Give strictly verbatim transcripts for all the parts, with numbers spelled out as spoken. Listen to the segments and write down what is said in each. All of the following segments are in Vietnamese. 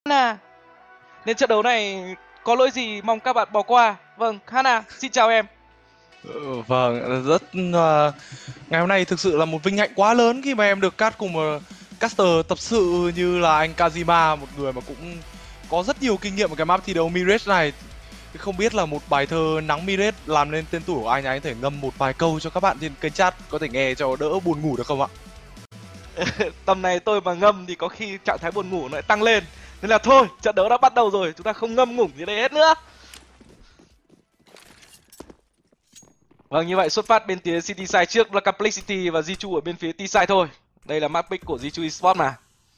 Hana. Nên trận đấu này có lỗi gì mong các bạn bỏ qua. Vâng, Hana, xin chào em. Ừ, vâng, rất uh, ngày hôm nay thực sự là một vinh hạnh quá lớn khi mà em được cast cùng uh, caster tập sự như là anh Kazima, một người mà cũng có rất nhiều kinh nghiệm ở cái map thi đấu Mirage này. Không biết là một bài thơ Nắng Mirage làm nên tên tuổi của anh, anh có thể ngâm một vài câu cho các bạn trên kênh chat có thể nghe cho đỡ buồn ngủ được không ạ? Tầm này tôi mà ngâm thì có khi trạng thái buồn ngủ nó lại tăng lên. Nên là thôi, trận đấu đã bắt đầu rồi, chúng ta không ngâm ngủng gì đây hết nữa. Vâng, như vậy xuất phát bên phía City Side trước là Complexity và Zichu ở bên phía T-Side thôi. Đây là map pick của Zichu Esports mà.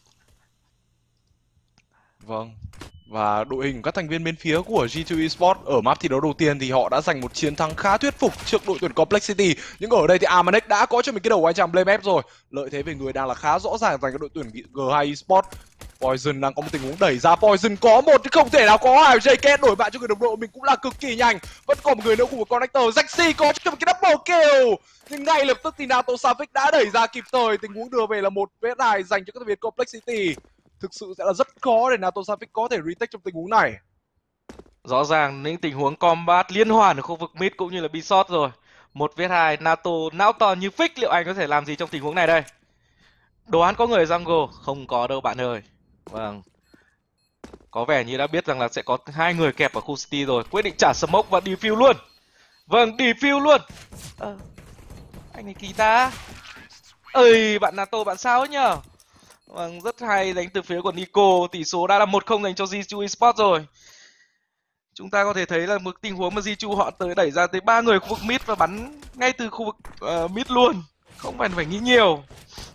Vâng. Và đội hình các thành viên bên phía của giê hai Esports ở map thi đấu đầu tiên thì họ đã giành một chiến thắng khá thuyết phục trước đội tuyển Complexity. Nhưng ở đây thì Amanex đã có cho mình cái đầu anh chàng Blame F rồi. Lợi thế về người đang là khá rõ ràng dành cho đội tuyển giê hai Esports. Poison đang có một tình huống đẩy ra, Poison có một chứ không thể nào có hai. gi ca đổi bạn cho người đồng đội mình cũng là cực kỳ nhanh. Vẫn còn một người nữa cùng một connector. Jaxi có cho một cái double kill. Nhưng ngay lập tức thì Nato Savage đã đẩy ra kịp thời. Tình huống đưa về là một vs hai dành cho các thành viên Complexity. Thực sự sẽ là rất khó để Nato Savage có thể retake trong tình huống này. Rõ ràng những tình huống combat liên hoàn ở khu vực mid cũng như là B-shot rồi. Một vs hai, Nato não to như phích, liệu anh có thể làm gì trong tình huống này đây? Đồ án có người jungle, không có đâu bạn ơi. Vâng. Có vẻ như đã biết rằng là sẽ có hai người kẹp ở khu city rồi. Quyết định trả smoke và defuse luôn. Vâng, defuse luôn. à, Anh này kỳ ta. Ơi, bạn Nato bạn sao ấy nhở? Vâng, rất hay đánh từ phía của Nico. Tỷ số đã là một không dành cho giê hai Esports rồi. Chúng ta có thể thấy là một tình huống mà giê hai họ tới đẩy ra tới ba người khu vực mid và bắn ngay từ khu vực uh, mid luôn. Không phải phải nghĩ nhiều.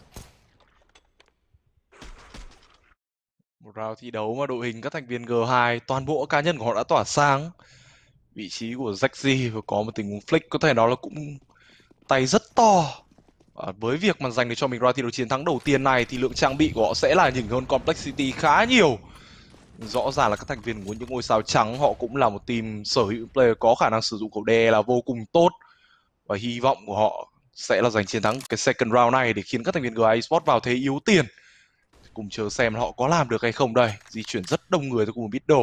Một round thi đấu mà đội hình các thành viên giê hai toàn bộ cá nhân của họ đã tỏa sáng. Vị trí của Jaxi và có một tình huống flick có thể nói là cũng tay rất to. À, với việc mà giành được cho mình round thi đấu chiến thắng đầu tiên này thì lượng trang bị của họ sẽ là nhỉnh hơn Complexity khá nhiều. Rõ ràng là các thành viên của những ngôi sao trắng họ cũng là một team sở hữu player có khả năng sử dụng khẩu đe là vô cùng tốt. Và hy vọng của họ sẽ là giành chiến thắng cái second round này để khiến các thành viên giê hai Esports vào thế yếu tiền. Cùng chờ xem họ có làm được hay không đây. Di chuyển rất đông người tới cùng middle.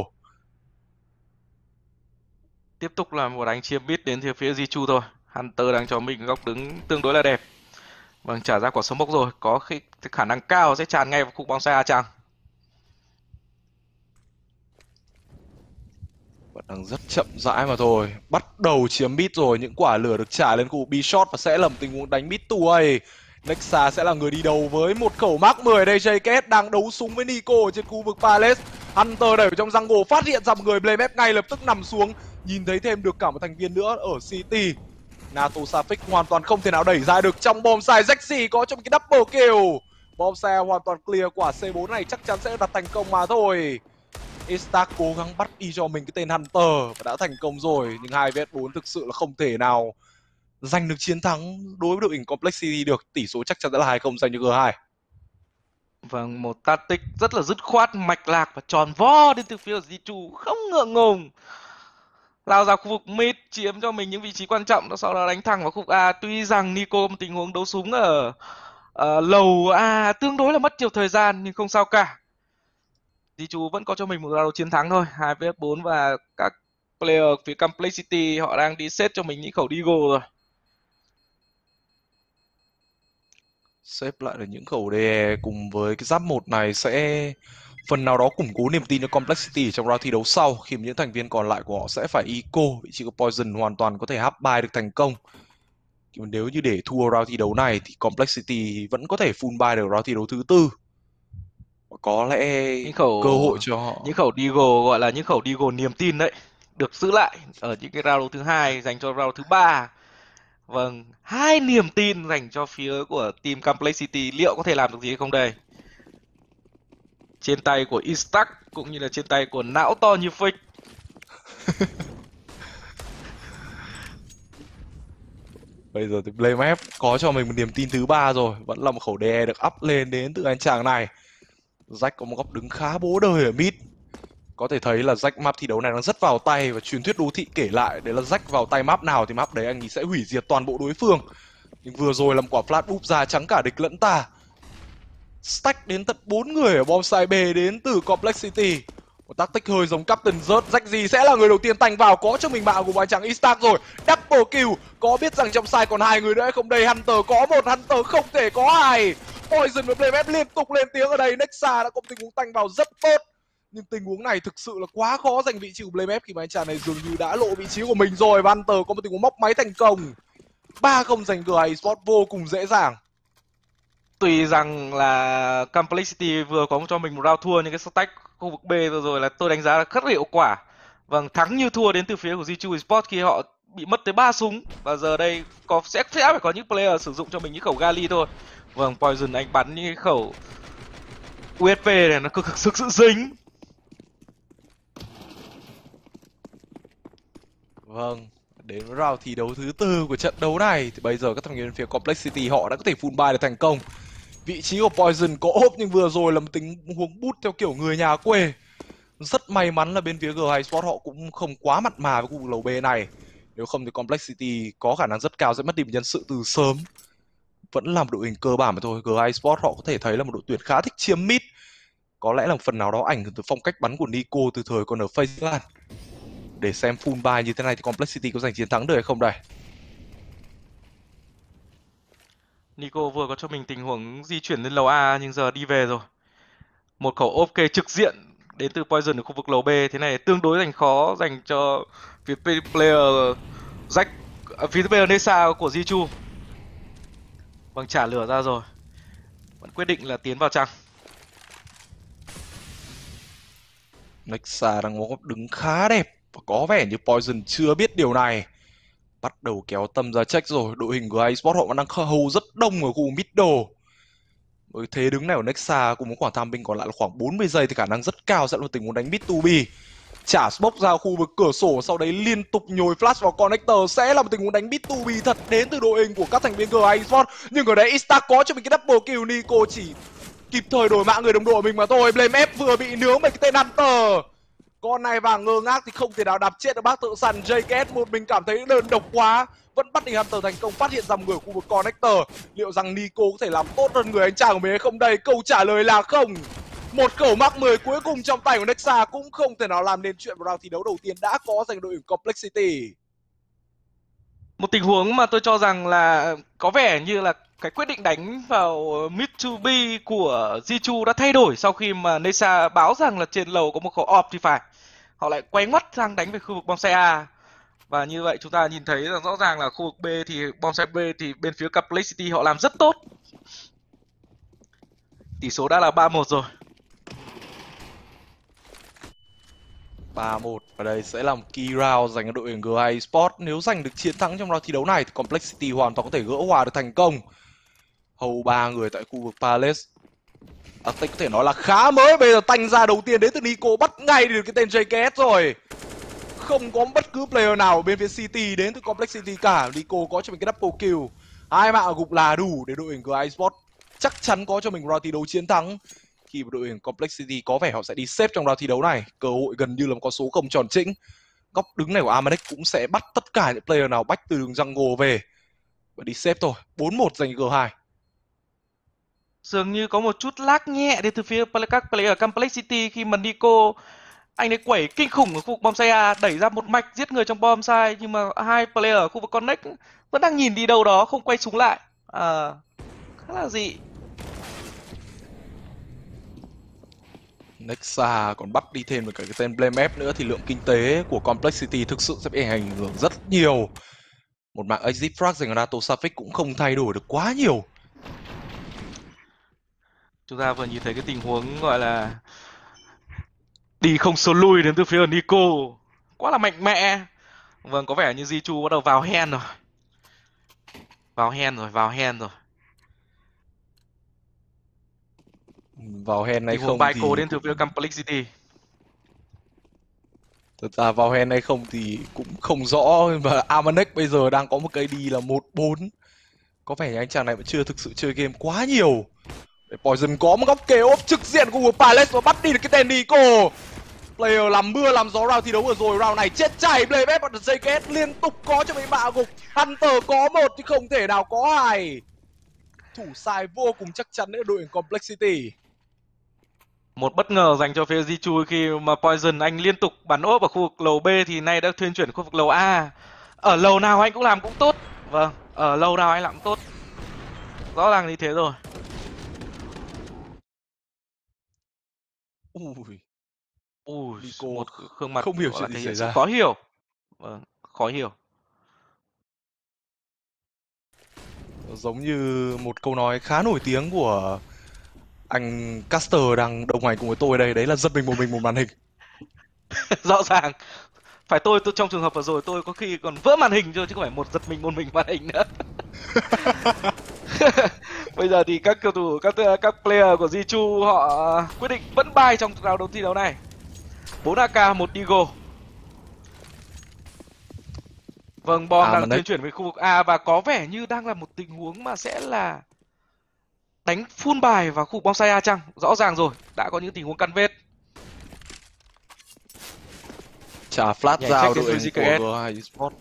Tiếp tục là một đánh chiếm mid đến từ phía Zichu thôi. Hunter đang cho mình góc đứng tương đối là đẹp. Vâng, trả ra quả smoke rồi, có khi khả năng cao sẽ tràn ngay vào khu bonsai A chàng. Vẫn đang rất chậm rãi mà thôi. Bắt đầu chiếm mid rồi, những quả lửa được trả lên khu B-shot và sẽ là một tình huống đánh mid two A. Nexa sẽ là người đi đầu với một khẩu Mark mười đây. gi ca đang đấu súng với Nico ở trên khu vực Palace. Hunter đẩy vào trong jungle, phát hiện ra một người, Blame F ngay lập tức nằm xuống. Nhìn thấy thêm được cả một thành viên nữa ở City. Nato Savage hoàn toàn không thể nào đẩy ra được trong bombsite. Jaxi có trong cái double kill. Bombsite hoàn toàn clear, quả C bốn này chắc chắn sẽ đặt thành công mà thôi. Esta cố gắng bắt đi cho mình cái tên Hunter và đã thành công rồi. Nhưng hai vs bốn thực sự là không thể nào giành được chiến thắng đối với đội hình Complexity được. Tỷ số chắc chắn sẽ là hai không dành cho giê hai. Vâng, một tactic rất là dứt khoát, mạch lạc và tròn vo đến từ phía của Zichu, không ngượng ngùng. Lao ra khu vực mid, chiếm cho mình những vị trí quan trọng, sau đó đánh thẳng vào khu vực A. Tuy rằng Nico có một tình huống đấu súng ở uh, lầu A tương đối là mất nhiều thời gian, nhưng không sao cả. Zichu vẫn có cho mình một round chiến thắng thôi, hai vs bốn và các player phía Complexity họ đang đi set cho mình những khẩu Deagle rồi. Xếp lại được những khẩu đè cùng với cái giáp một này sẽ phần nào đó củng cố niềm tin cho Complexity trong round thi đấu sau, khi những thành viên còn lại của họ sẽ phải eco. Vị trí của Poison hoàn toàn có thể half buy được thành công. Nếu như để thua round thi đấu này thì Complexity vẫn có thể full buy được round thi đấu thứ tư. Có lẽ những khẩu cơ hội cho họ, những khẩu Deagle gọi là những khẩu Deagle niềm tin đấy, được giữ lại ở những cái round thứ hai dành cho round thứ ba. Vâng, hai niềm tin dành cho phía của team Complexity, liệu có thể làm được gì hay không đây? Trên tay của Instax cũng như là trên tay của não to như phích. Bây giờ thì Blame F có cho mình một niềm tin thứ ba rồi, vẫn là một khẩu đè được up lên đến từ anh chàng này. Jack có một góc đứng khá bố đời ở mid. Có thể thấy là Jack map thi đấu này đang rất vào tay, và truyền thuyết đô thị kể lại đấy là Jack vào tay map nào thì map đấy anh ấy sẽ hủy diệt toàn bộ đối phương. Nhưng vừa rồi làm quả flash úp ra trắng cả địch lẫn ta. Stack đến tận bốn người ở bombsite B đến từ Complexity. Một tactic hơi giống Captain rớt. Rách gì sẽ là người đầu tiên tành vào, có cho mình mạng của bài trắng Istark rồi. Double kill, có biết rằng trong side còn hai người nữa hay không đây? Hunter có một, Hunter không thể có hai. Poison và Blame liên tục lên tiếng ở đây. Nexa đã có tình huống tành vào rất tốt, nhưng tình huống này thực sự là quá khó giành vị trí của Blame khi mà anh chàng này dường như đã lộ vị trí của mình rồi. Và Hunter có một tình huống móc máy thành công. ba không giành giê hai Esports vô cùng dễ dàng. Tuy rằng là Complexity vừa có cho mình một round thua, nhưng cái stack khu vực B rồi rồi là tôi đánh giá là rất hiệu quả. Vâng, thắng như thua đến từ phía của giê hai Esports khi họ bị mất tới ba súng, và giờ đây có sẽ sẽ phải có những player sử dụng cho mình những khẩu gali thôi. Vâng, Poison anh bắn những cái khẩu u ét pê này nó cực thực sự dính. Vâng, đến với round thi đấu thứ tư của trận đấu này thì bây giờ các thành viên phía Complexity họ đã có thể full buy được thành công. Vị trí của Poison có ốp, nhưng vừa rồi là một tình huống bút theo kiểu người nhà quê. Rất may mắn là bên phía giê hai Esports họ cũng không quá mặn mà với khu vực lầu B này. Nếu không thì Complexity có khả năng rất cao sẽ mất đi nhân sự từ sớm. Vẫn là một đội hình cơ bản mà thôi. giê hai Esports họ có thể thấy là một đội tuyển khá thích chiếm mid. Có lẽ là một phần nào đó ảnh hưởng từ phong cách bắn của Nico từ thời còn ở FaZe. Để xem full buy như thế này thì Complexity có giành chiến thắng được hay không đây. Nico vừa có cho mình tình huống di chuyển lên lầu A nhưng giờ đi về rồi. Một khẩu ốp kê trực diện đến từ Poison ở khu vực lầu B, thế này tương đối dành khó dành cho phía player Jack, phía player Nessa của Zichu. Vâng, trả lửa ra rồi, vẫn quyết định là tiến vào trăng. Nexa đang đứng khá đẹp và có vẻ như Poison chưa biết điều này. Bắt đầu kéo tâm ra check rồi. Đội hình của giê hai Esports họ vẫn đang hold rất đông ở khu middle. Với thế đứng này của Nexa cùng với khoảng tham binh còn lại là khoảng bốn mươi giây thì khả năng rất cao sẽ là một tình huống đánh mid to B. Trả smoke ra khu vực cửa sổ, sau đấy liên tục nhồi flash vào connector sẽ là một tình huống đánh mid to B thật đến từ đội hình của các thành viên giê hai Esports. Nhưng ở đây Istark có cho mình cái double kill, Nico chỉ kịp thời đổi mạng người đồng đội mình mà thôi. Blame F vừa bị nướng bởi cái tên Hunter. Con này vàng ngơ ngác thì không thể nào đạp chết được bác thợ săn. gi ca ét một mình cảm thấy đơn độc quá, vẫn bắt đi Hunter thành công, phát hiện ra người ở khu vực connector. Liệu rằng Nico có thể làm tốt hơn người anh chàng của mình hay không đây? Câu trả lời là không. Một khẩu mắc mười cuối cùng trong tay của Nexa cũng không thể nào làm nên chuyện vào round thi đấu đầu tiên đã có dành đội Complexity. Một tình huống mà tôi cho rằng là có vẻ như là cái quyết định đánh vào mid to B của Zichu đã thay đổi sau khi mà Nessa báo rằng là trên lầu có một khẩu off thì phải. Họ lại quay ngoắt sang đánh về khu vực bombsite A. Và như vậy chúng ta nhìn thấy là rõ ràng là khu vực B thì bombsite B thì bên phía Complexity họ làm rất tốt. Tỷ số đã là ba một rồi. ba một và đây sẽ là một key round dành cho đội hình giê hai Esports. Nếu giành được chiến thắng trong round thi đấu này thì Complexity hoàn toàn có thể gỡ hòa được thành công. Hầu ba người tại khu vực Palace. Arctic có thể nói là khá mới. Bây giờ tanh ra đầu tiên đến từ Nico, bắt ngay được cái tên gi ca ét rồi. Không có bất cứ player nào bên phía City đến từ Complexity cả. Nico có cho mình cái double kill. Hai mạng gục là đủ để đội hình giê hai Esports chắc chắn có cho mình round thi đấu chiến thắng. Khi đội hình Complexity có vẻ họ sẽ đi xếp trong round thi đấu này, cơ hội gần như là một con số không tròn chỉnh. Góc đứng này của Amadex cũng sẽ bắt tất cả những player nào bách từ đường jungle về và đi xếp thôi. bốn một dành giê hai. Dường như có một chút lag nhẹ đến từ phía các player Complexity khi mà Nico anh ấy quẩy kinh khủng ở khu vực bombsite A, đẩy ra một mạch giết người trong bombsite, nhưng mà hai player ở khu vực connect vẫn đang nhìn đi đâu đó, không quay súng lại. À, khá là dị. Nexa còn bắt đi thêm được cả cái tên Blame F nữa thì lượng kinh tế của Complexity thực sự sẽ bị ảnh hưởng rất nhiều. Một mạng exit frag dành cho NATO Safik cũng không thay đổi được quá nhiều. Chúng ta vừa nhìn thấy cái tình huống gọi là đi không số lui đến từ phía Nico, quá là mạnh mẽ. Vâng, có vẻ như Zichu bắt đầu vào hand rồi. Vào hand rồi, vào hand rồi. Vào hand hay không thì cũng... đến từ phía Complexity. Thật ra vào hand hay không thì cũng không rõ. Và Amadex bây giờ đang có một cây đi là một bốn. Có vẻ như anh chàng này vẫn chưa thực sự chơi game quá nhiều. Để Poison có một góc kê ốp trực diện của Palace và bắt đi được cái tên Nico. Player làm mưa làm gió round thi đấu vừa rồi. Round này chết chảy. Blame và gi ca ét liên tục có cho mấy mạ gục. Hunter có một thì không thể nào có hai. thủ sai vô cùng chắc chắn đấy đội hình Complexity. Một bất ngờ dành cho phía Jichu khi mà Poison anh liên tục bắn ốp ở khu vực lầu B thì nay đã thuyên chuyển khu vực lầu A. Ở lầu nào anh cũng làm cũng tốt. Vâng, ở lầu nào anh làm cũng tốt. Rõ ràng như thế rồi. Ui, Ui, Nico một gương mặt không hiểu gọi là chuyện thể gì hiện xảy sự ra. khó hiểu. Vâng, khó hiểu. Giống như một câu nói khá nổi tiếng của anh Caster đang đồng hành cùng với tôi đây, đấy là giật mình một mình một màn hình. Rõ ràng. Phải tôi, tôi trong trường hợp vừa rồi tôi có khi còn vỡ màn hình thôi chứ không phải một giật mình một mình màn hình nữa. Bây giờ thì các cầu thủ, các các player của Jichu họ quyết định vẫn bay trong round đấu thi đấu này. bốn a ca, một Deagle. Vâng, bom À mà đang đấy, tuyên chuyển về khu vực A và có vẻ như đang là một tình huống mà sẽ là đánh full bài vào khu vực bonsai A chăng? Rõ ràng rồi, đã có những tình huống căn vết. trả flat Nhảy ra check đến đội từ hình của giê ca ét. giê hai Esports.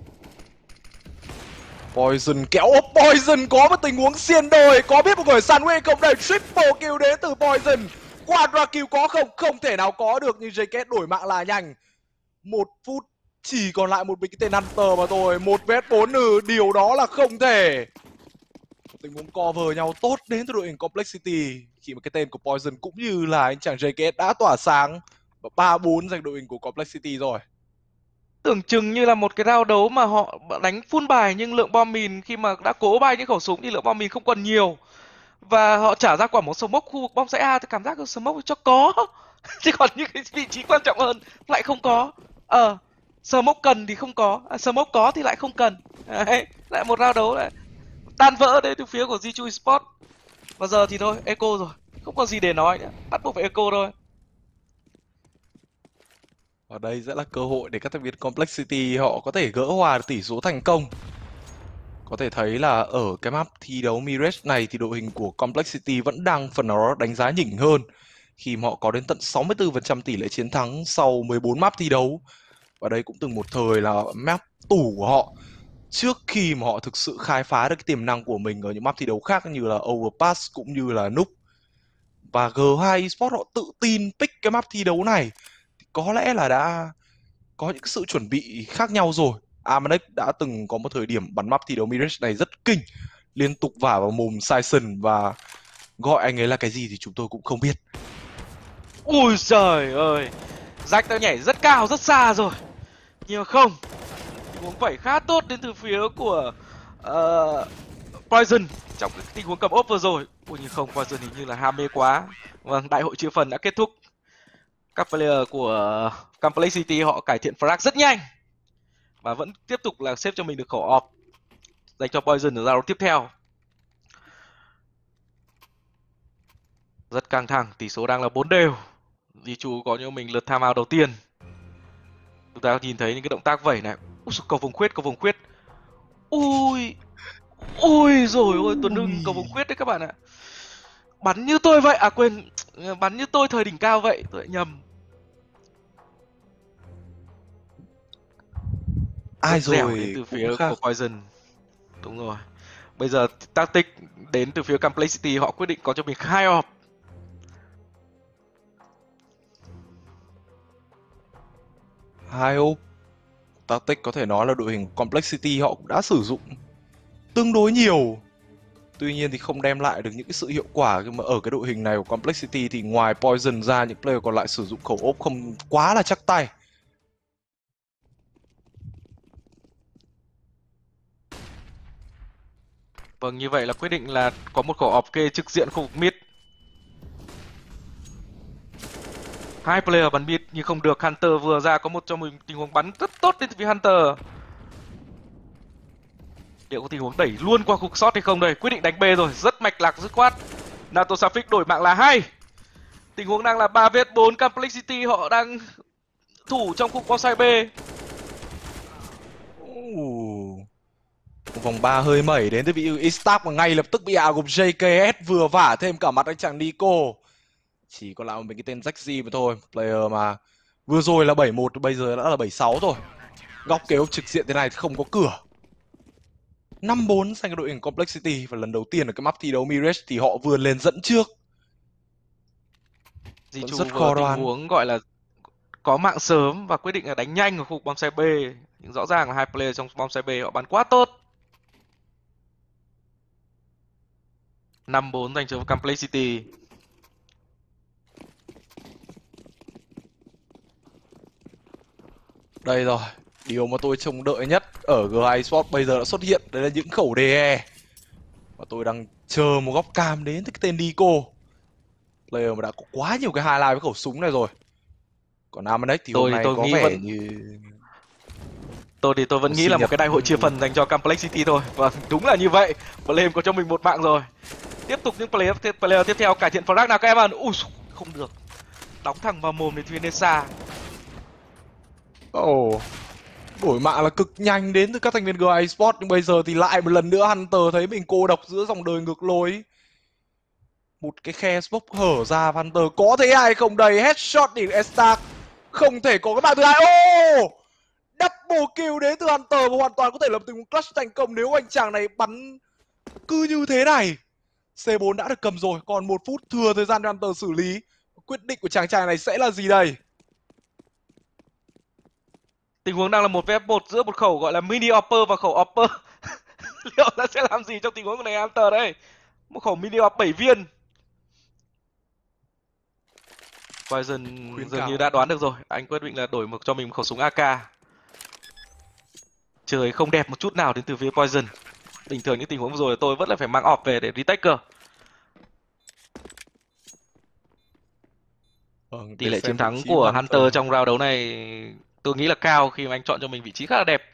Poison kéo ốp, Poison có một tình huống xiên đồi, có biết một người sandwich không đây, triple kill đến từ Poison. Quadra kill có không? Không thể nào có được, nhưng gi ca ét đổi mạng là nhanh. Một phút chỉ còn lại một mình cái tên Hunter mà thôi, một vs bốn ừ, điều đó là không thể. Tình huống cover nhau tốt đến từ đội hình Complexity khi mà cái tên của Poison cũng như là anh chàng gi ca ét đã tỏa sáng và ba bốn dành đội hình của Complexity rồi. Tưởng chừng như là một cái round đấu mà họ đánh full bài nhưng lượng bom mìn khi mà đã cố bay những khẩu súng thì lượng bom mìn không còn nhiều. Và họ trả ra quả một smoke khu vực bom sẽ A thì cảm giác smoke cho có. Chứ còn những cái vị trí quan trọng hơn lại không có. Ờ, smoke cần thì không có, à, smoke có thì lại không cần. Đấy, lại một round đấu lại tan vỡ đấy từ phía của Jichu Esports. Và giờ thì thôi, eco rồi, không còn gì để nói nữa, bắt buộc phải eco thôi. Ở đây sẽ là cơ hội để các thành viên Complexity họ có thể gỡ hòa tỷ số thành công. Có thể thấy là ở cái map thi đấu Mirage này thì đội hình của Complexity vẫn đang phần nào đó đánh giá nhỉnh hơn khi mà họ có đến tận sáu mươi tư phần trăm tỷ lệ chiến thắng sau mười bốn map thi đấu. Và đây cũng từng một thời là map tủ của họ trước khi mà họ thực sự khai phá được cái tiềm năng của mình ở những map thi đấu khác như là Overpass cũng như là Nook. Và giê hai Esports họ tự tin pick cái map thi đấu này thì có lẽ là đã có những sự chuẩn bị khác nhau rồi. Amadex đã từng có một thời điểm bắn map thi đấu Mirage này rất kinh, liên tục vả vào mồm Sison và gọi anh ấy là cái gì thì chúng tôi cũng không biết. Ui trời ơi, Jack đã nhảy rất cao rất xa rồi nhưng mà không, tình huống vẩy khá tốt đến từ phía của uh, Poison trong cái tình huống cầm ốp vừa rồi. Ui nhưng không, Poison hình như là ham mê quá. Vâng, đại hội chia phần đã kết thúc. Các player của Complexity họ cải thiện frag rất nhanh và vẫn tiếp tục là xếp cho mình được khẩu off dành cho Poison ở round tiếp theo. Rất căng thẳng, tỷ số đang là bốn đều. Jichu có cho mình lượt time out đầu tiên. Chúng ta nhìn thấy những cái động tác vẩy này. Ui, cầu vòng khuyết, cầu vòng khuyết. Ui, ui rồi ôi, Tuấn Hưng cầu vòng khuyết đấy các bạn ạ. Bắn như tôi vậy, à quên, bắn như tôi thời đỉnh cao vậy, tôi lại nhầm. Ai Rất dẻo đến rồi từ cũng phía của khác. Poison. Đúng rồi. Bây giờ tactic đến từ phía Complexity họ quyết định có cho mình hai off. Hai ô tactic có thể nói là đội hình Complexity họ cũng đã sử dụng tương đối nhiều. Tuy nhiên thì không đem lại được những cái sự hiệu quả, nhưng mà ở cái đội hình này của Complexity thì ngoài Poison ra những player còn lại sử dụng khẩu ốp không quá là chắc tay. Vâng, như vậy là quyết định là có một khẩu off kê trực diện khu vực mid. Hai player bắn mid nhưng không được. Hunter vừa ra có một cho mình tình huống bắn rất tốt đến từ phía Hunter. Liệu có tình huống đẩy luôn qua khu shot hay không đây? Quyết định đánh B rồi, rất mạch lạc dứt khoát. NATO Safik đổi mạng là hai. Tình huống đang là ba vs bốn, Complexity họ đang thủ trong khu bonsai B. Uh. Vòng ba hơi mẩy đến từ vị Istark mà ngay lập tức bị ảo gục gi ca ét vừa vả thêm cả mặt anh chàng Nico. Chỉ còn lại một mình cái tên Jaxi mà thôi. Player mà vừa rồi là bảy một, bây giờ đã là bảy sáu rồi. Góc kế trực diện thế này thì không có cửa. năm bốn dành cho đội hình Complexity, và lần đầu tiên ở cái map thi đấu Mirage thì họ vươn lên dẫn trước. Vẫn Zichu rất vào khó tình đoán. huống gọi là có mạng sớm và quyết định là đánh nhanh ở khu vực bom xe B. Nhưng rõ ràng là hai player trong bom xe B họ bắn quá tốt. năm bốn dành cho Complexity. Đây rồi, điều mà tôi trông đợi nhất ở giê hai Esports bây giờ đã xuất hiện, đấy là những khẩu đê e. Và tôi đang chờ một góc cam đến từ cái tên Nico. Player mà đã có quá nhiều cái highlight với khẩu súng này rồi. Còn Amadex thì hôm Tôi thì nay tôi có nghĩ vẻ vẫn như tôi thì tôi vẫn một nghĩ sinh là một nhật cái đại hội chia phần dành cho Complexity thôi. Và đúng là như vậy. Flame có cho mình một mạng rồi. Tiếp tục những player, player tiếp theo cải thiện frag nào các em ạ. Ui không được. Đóng thẳng vào mồm đến Vinessa. Ồ, oh, đổi mạng là cực nhanh đến từ các thành viên giê hai Esports, nhưng bây giờ thì lại một lần nữa Hunter thấy mình cô độc giữa dòng đời ngược lối. Một cái khe smoke hở ra, Hunter có thấy ai không đây? Headshot để Estark. Không thể có cái mạng thứ hai. Ô! Oh! Double kill đến từ Hunter và hoàn toàn có thể lập tình huống clutch thành công nếu anh chàng này bắn cứ như thế này. xê bốn đã được cầm rồi, còn một phút thừa thời gian cho Hunter xử lý. Quyết định của chàng trai này sẽ là gì đây? Tình huống đang là một vs một giữa một khẩu gọi là mini opper và khẩu opper. Liệu nó sẽ làm gì trong tình huống này Hunter đây? Một khẩu mini op bảy viên. Poison dường như đã đoán được rồi. Anh quyết định là đổi một cho mình một khẩu súng a ca. Trời không đẹp một chút nào đến từ phía Poison. Bình thường những tình huống vừa rồi tôi vẫn là phải mang off về để retake cơ. Vâng, tỷ lệ chiến thắng của Hunter, Hunter trong round đấu này tôi nghĩ là cao khi mà anh chọn cho mình vị trí khá là đẹp.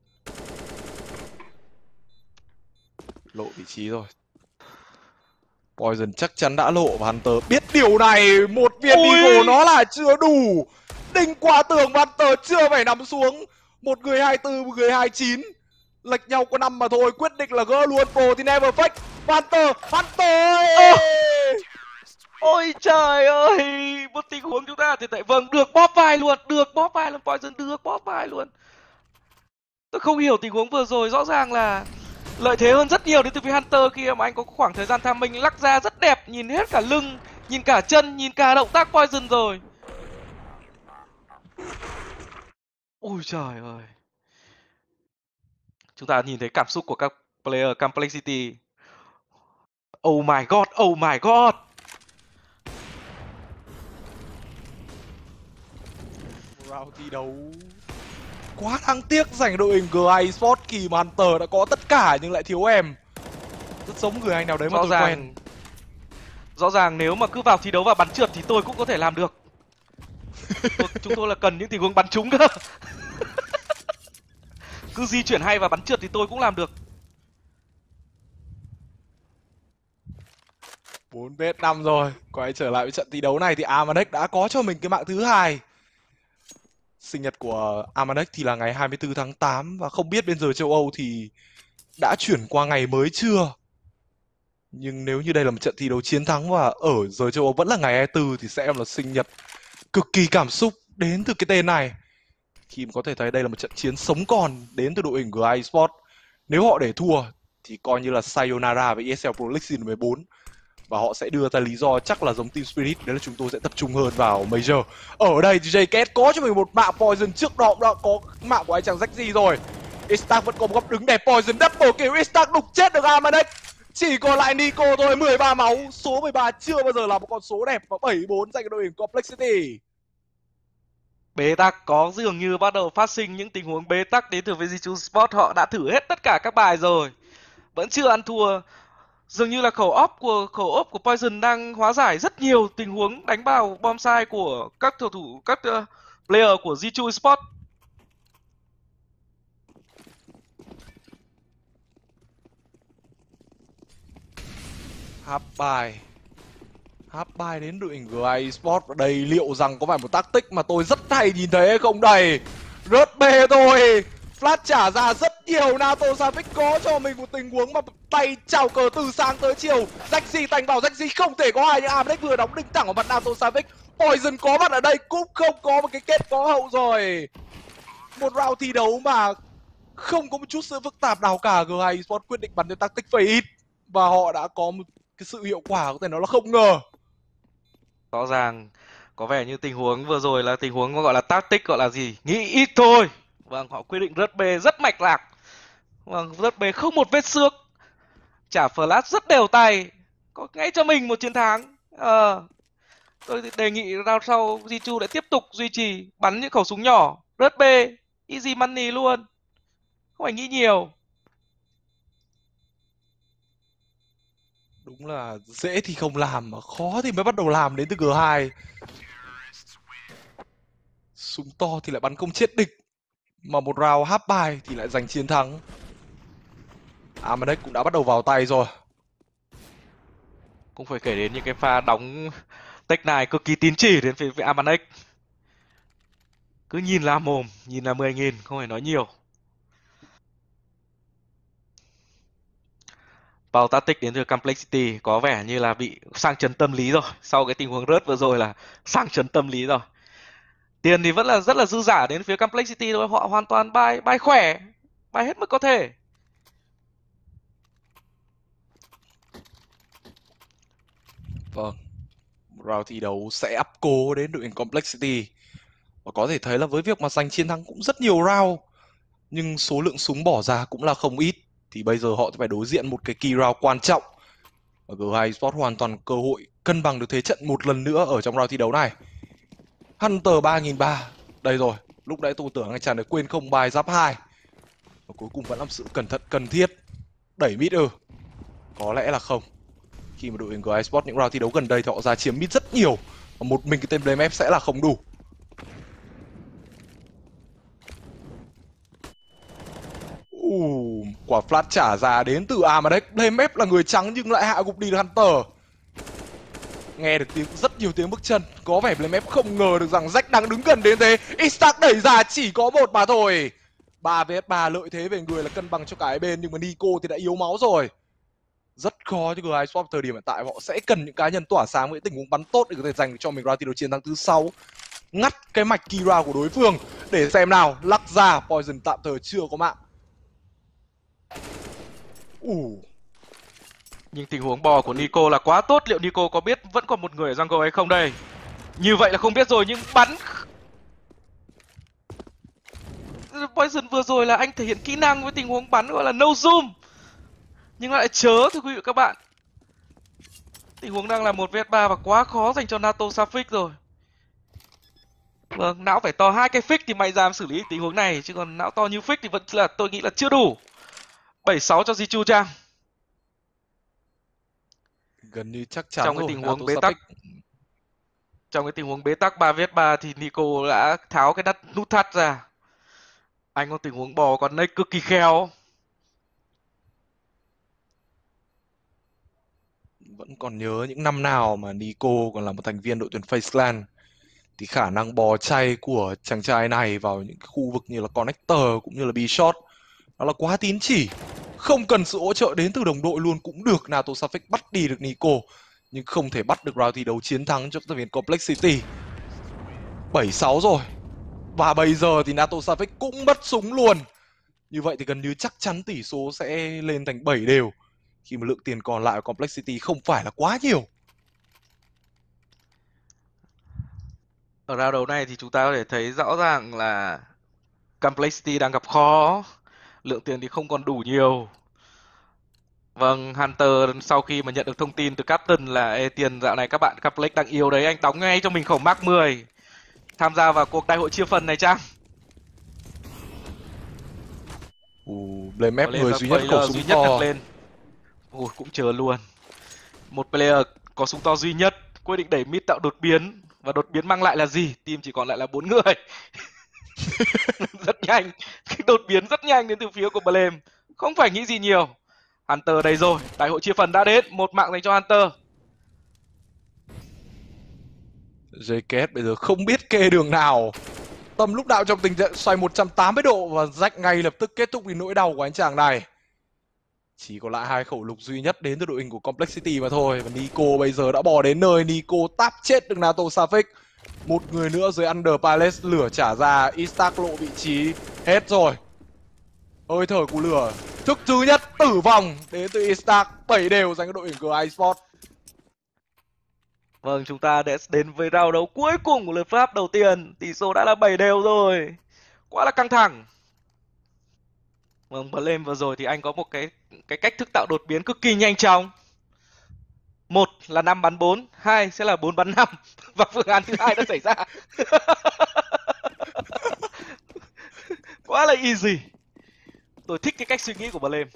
Lộ vị trí rồi. Poison chắc chắn đã lộ và Hunter biết điều này. Một viên Eagle nó là chưa đủ. Đinh qua tường và Hunter chưa phải nằm xuống. Một người hai mươi tư, một người hai mươi chín. Lệch nhau có năm mà thôi. Quyết định là gỡ luôn Pro thì never fake. Hunter, Hunter ơi! Oh. Ôi trời ơi, một tình huống chúng ta thì tại vâng được bóp vai luôn, được bóp vai luôn, Poison được bóp vai luôn. Tôi không hiểu tình huống vừa rồi, rõ ràng là lợi thế hơn rất nhiều đến từ phía Hunter kia mà anh có khoảng thời gian tham minh lắc ra rất đẹp, nhìn hết cả lưng, nhìn cả chân, nhìn cả động tác Poison rồi. Ôi trời ơi. Chúng ta nhìn thấy cảm xúc của các player Complexity. Oh my god, oh my god. Round thi đấu quá đáng tiếc dành đội hình giê hai Esports kỳ mà Hunter đã có tất cả nhưng lại thiếu em. Rất giống người anh nào đấy mà rõ tôi ràng, quen. Rõ ràng nếu mà cứ vào thi đấu và bắn trượt thì tôi cũng có thể làm được. tôi, chúng tôi là cần những tình huống bắn trúng cơ. Cứ di chuyển hay và bắn trượt thì tôi cũng làm được. bốn vs năm rồi. Quay trở lại với trận thi đấu này thì Amadex đã có cho mình cái mạng thứ hai. Sinh nhật của Amadex thì là ngày hai mươi tư tháng tám và không biết bên giờ châu Âu thì đã chuyển qua ngày mới chưa. Nhưng nếu như đây là một trận thi đấu chiến thắng và ở giờ châu Âu vẫn là ngày hai mươi tư thì sẽ là sinh nhật cực kỳ cảm xúc đến từ cái tên này. Khi mà có thể thấy đây là một trận chiến sống còn đến từ đội hình giê hai Esports. Nếu họ để thua thì coi như là sayonara với e ét lờ Pro League Season mười bốn. Và họ sẽ đưa ra lý do chắc là giống Team Spirit, đấy là chúng tôi sẽ tập trung hơn vào Major. Ở đây thì jKet có cho mình một mạng Poison, trước đó đã có mạng của anh chàng Zexy rồi. Istark vẫn có một góc đứng đẹp, Poison double kill, Istark đục chết được Amadex. Chỉ còn lại Nico thôi, mười ba máu, số mười ba chưa bao giờ là một con số đẹp và bảy bốn dành cho đội hình Complexity. Bế tắc có dường như bắt đầu phát sinh những tình huống bế tắc đến từ với Zichu Sport, họ đã thử hết tất cả các bài rồi. Vẫn chưa ăn thua. Dường như là khẩu ốp của khẩu ốp của Poison đang hóa giải rất nhiều tình huống đánh vào bom sai của các cầu thủ, các uh, player của Zichu Sport. Half bài. Half bài đến đội hình giê hai Esports và đây liệu rằng có phải một tactic mà tôi rất hay nhìn thấy hay không đây? Rớt bê thôi. Flash trả ra rất nhiều, NATO Savage có cho mình một tình huống mà tay chào cờ từ sáng tới chiều. Zexy tành vào, Zexy không thể có hai nhưng Amadex vừa đóng đinh thẳng vào mặt NATO Savage. Poison có mặt ở đây cũng không có một cái kết có hậu rồi. Một round thi đấu mà Không có một chút sự phức tạp nào cả. giê hai Esports quyết định bắn theo tactic fade ít và họ đã có một cái sự hiệu quả có thể nói là không ngờ. Rõ ràng có vẻ như tình huống vừa rồi là tình huống gọi là tactic, gọi là gì, nghĩ ít thôi. Vâng, họ quyết định rớt B rất mạch lạc. Vâng, rớt B không một vết xước, trả flash rất đều tay, có ngay cho mình một chiến thắng. Ờ, tôi đề nghị round sau Jichu lại tiếp tục duy trì bắn những khẩu súng nhỏ, rớt B, easy money luôn, không phải nghĩ nhiều. Đúng là dễ thì không làm mà khó thì mới bắt đầu làm đến từ giê hai. Súng to thì lại bắn không chết địch, mà một round half bài thì lại giành chiến thắng. Amadeus cũng đã bắt đầu vào tay rồi. Cũng phải kể đến những cái pha đóng tech này cực kỳ tín chỉ đến phía Amanex. Cứ nhìn là mồm, nhìn là mười nghìn, không phải nói nhiều. Vào tactic đến từ Complexity có vẻ như là bị sang chấn tâm lý rồi. Sau cái tình huống rớt vừa rồi là sang chấn tâm lý rồi. Tiền thì vẫn là rất là dư dả đến phía Complexity thôi. Họ hoàn toàn bay, bay khỏe, bay hết mức có thể. Vâng, round thi đấu sẽ áp cố đến đội hình Complexity. Và có thể thấy là với việc mà giành chiến thắng cũng rất nhiều round, nhưng số lượng súng bỏ ra cũng là không ít. Thì bây giờ họ phải đối diện một cái key round quan trọng. Và giê hai Esports hoàn toàn cơ hội cân bằng được thế trận một lần nữa ở trong round thi đấu này. Hunter ba nghìn ba trăm, đây rồi. Lúc nãy tôi tưởng anh chàng này quên không bài giáp hai. Và cuối cùng vẫn là sự cẩn thận cần thiết. Đẩy mid ư? Có lẽ là không. Khi mà đội hình giê hai Esports những round thi đấu gần đây thì họ ra chiếm mid rất nhiều. Và một mình cái tên Blame F sẽ là không đủ. Uh, quả flash trả ra đến từ Amadeus. Blame F là người trắng nhưng lại hạ gục đi được Hunter. Nghe được tiếng rất nhiều tiếng bước chân. Có vẻ Blame F không ngờ được rằng Jack đang đứng gần đến thế. Instax đẩy ra chỉ có một mà thôi. ba vs ba lợi thế về người là cân bằng cho cả hai bên. Nhưng mà Nico thì đã yếu máu rồi. Rất khó cho giê hai Esports thời điểm hiện tại. Họ sẽ cần những cá nhân tỏa sáng với tình huống bắn tốt để có thể giành cho mình round thi đấu chiến thắng thứ sáu. Ngắt cái mạch Kira của đối phương. Để xem nào. Lắc ra. Poison tạm thời chưa có mạng. Uh. Nhưng tình huống bò của Nico là quá tốt. Liệu Nico có biết vẫn còn một người ở jungle hay không đây? Như vậy là không biết rồi, nhưng bắn Poison vừa rồi là anh thể hiện kỹ năng với tình huống bắn gọi là no zoom, nhưng lại chớ thưa quý vị và các bạn. Tình huống đang là một vs ba và quá khó dành cho NATO Safik rồi. Vâng, não phải to hai cái fix thì mày dám xử lý tình huống này, chứ còn não to như fix thì vẫn là tôi nghĩ là chưa đủ. bảy sáu cho Jichu Trang. Gần như chắc chắn Trong cái rồi. tình huống NATO bế Safik. tắc Trong cái tình huống bế tắc ba vs ba thì Nico đã tháo cái nút nút thắt ra. Anh có tình huống bò còn Nick cực kỳ khéo. Vẫn còn nhớ những năm nào mà Nico còn là một thành viên đội tuyển FaZe Clan thì khả năng bò chay của chàng trai này vào những khu vực như là Connector cũng như là B-Shot nó là quá tín chỉ. Không cần sự hỗ trợ đến từ đồng đội luôn cũng được. NATO Safik bắt đi được Nico, nhưng không thể bắt được round thi đấu chiến thắng cho thành viên Complexity. bảy sáu rồi. Và bây giờ thì NATO Safik cũng mất súng luôn. Như vậy thì gần như chắc chắn tỷ số sẽ lên thành bảy đều, khi mà lượng tiền còn lại của Complexity không phải là quá nhiều. Ở round đầu này thì chúng ta có thể thấy rõ ràng là Complexity đang gặp khó. Lượng tiền thì không còn đủ nhiều. Vâng, Hunter sau khi mà nhận được thông tin từ Captain là Ê, tiền dạo này các bạn Complex đang yếu đấy, anh đóng ngay cho mình khẩu Mark mười tham gia vào cuộc đại hội chia phần này Trang. Uh, Blame F người duy nhất player khẩu súng duy nhất to. đặt lên. Ui, cũng chờ luôn. Một player có súng to duy nhất quyết định đẩy mid tạo đột biến, và đột biến mang lại là gì? Team chỉ còn lại là bốn người. Rất nhanh, cái đột biến rất nhanh đến từ phía của Blame, không phải nghĩ gì nhiều. Hunter đây rồi, đại hội chia phần đã đến, một mạng dành cho Hunter. gi ca ét bây giờ không biết kê đường nào. Tâm lúc nào trong tình trạng xoay một trăm tám mươi độ và rách ngay lập tức kết thúc vì nỗi đau của anh chàng này. Chỉ còn lại hai khẩu lục duy nhất đến từ đội hình của Complexity mà thôi. Và Nico bây giờ đã bò đến nơi. Nico táp chết được NATO Safik. Một người nữa dưới Under Palace, lửa trả ra. Instax lộ vị trí. Hết rồi. Hơi thở của lửa. Thức thứ nhất tử vong đến từ Istark, bảy đều dành cho đội tuyển giê i Esports. Vâng, chúng ta đã đến với round đấu cuối cùng của lượt Pháp đầu tiên. Tỷ số đã là bảy đều rồi. Quá là căng thẳng. Vâng, Blame vừa rồi thì anh có một cái cái cách thức tạo đột biến cực kỳ nhanh chóng. Một là năm bắn bốn, hai sẽ là bốn bắn năm. Và phương án thứ hai đã xảy ra. Quá là easy. Tôi thích cái cách suy nghĩ của Blame.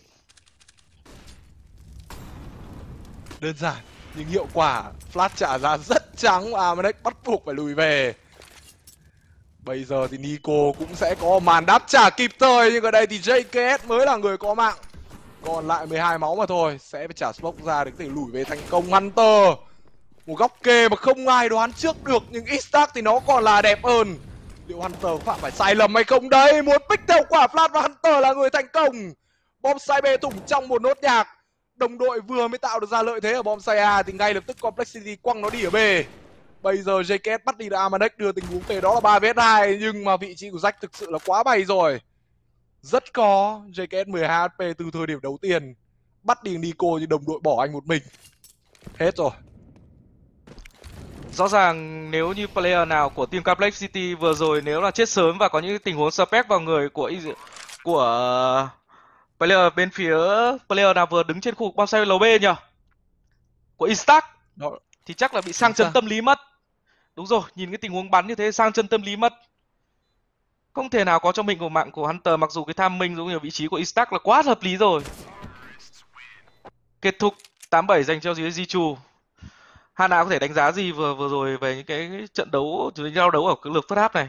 Đơn giản nhưng hiệu quả. Flash trả ra rất trắng, Amadex bắt buộc phải lùi về. Bây giờ thì Nico cũng sẽ có màn đáp trả kịp thời, nhưng ở đây thì gi ca ét mới là người có mạng. Còn lại mười hai máu mà thôi, sẽ phải trả smoke ra để có thể lùi về thành công. Hunter một góc kề mà không ai đoán trước được, nhưng Istark thì nó còn là đẹp hơn. Liệu Hunter có phạm phải sai lầm hay không đây? Một pick theo quả flash và Hunter là người thành công. Bonsai bê thủng trong một nốt nhạc. Đồng đội vừa mới tạo được ra lợi thế ở Bonsai A thì ngay lập tức Complexity quăng nó đi ở B. Bây giờ gi ca ét bắt đi được Amadex, đưa tình huống về đó là ba vs hai, nhưng mà vị trí của Jack thực sự là quá bay rồi. Rất khó, gi ca ét mười hai hát pê từ thời điểm đầu tiên. Bắt đi Nico thì đồng đội bỏ anh một mình. Hết rồi. Rõ ràng nếu như player nào của team Complexity vừa rồi nếu là chết sớm và có những tình huống spec vào người của của player bên phía player nào vừa đứng trên khu vực bonsai lầu B nhỉ? Của Istark thì chắc là bị sang chấn tâm lý mất. Đúng rồi, nhìn cái tình huống bắn như thế sang chân tâm lý mất. Không thể nào có cho mình của mạng của Hunter, mặc dù cái tham minh giống như vị trí của Istark là quá hợp lý rồi. Kết thúc tám bảy dành cho dưới Zichu. Hana có thể đánh giá gì vừa vừa rồi về những cái trận đấu, giao đấu ở cái lượt first half này?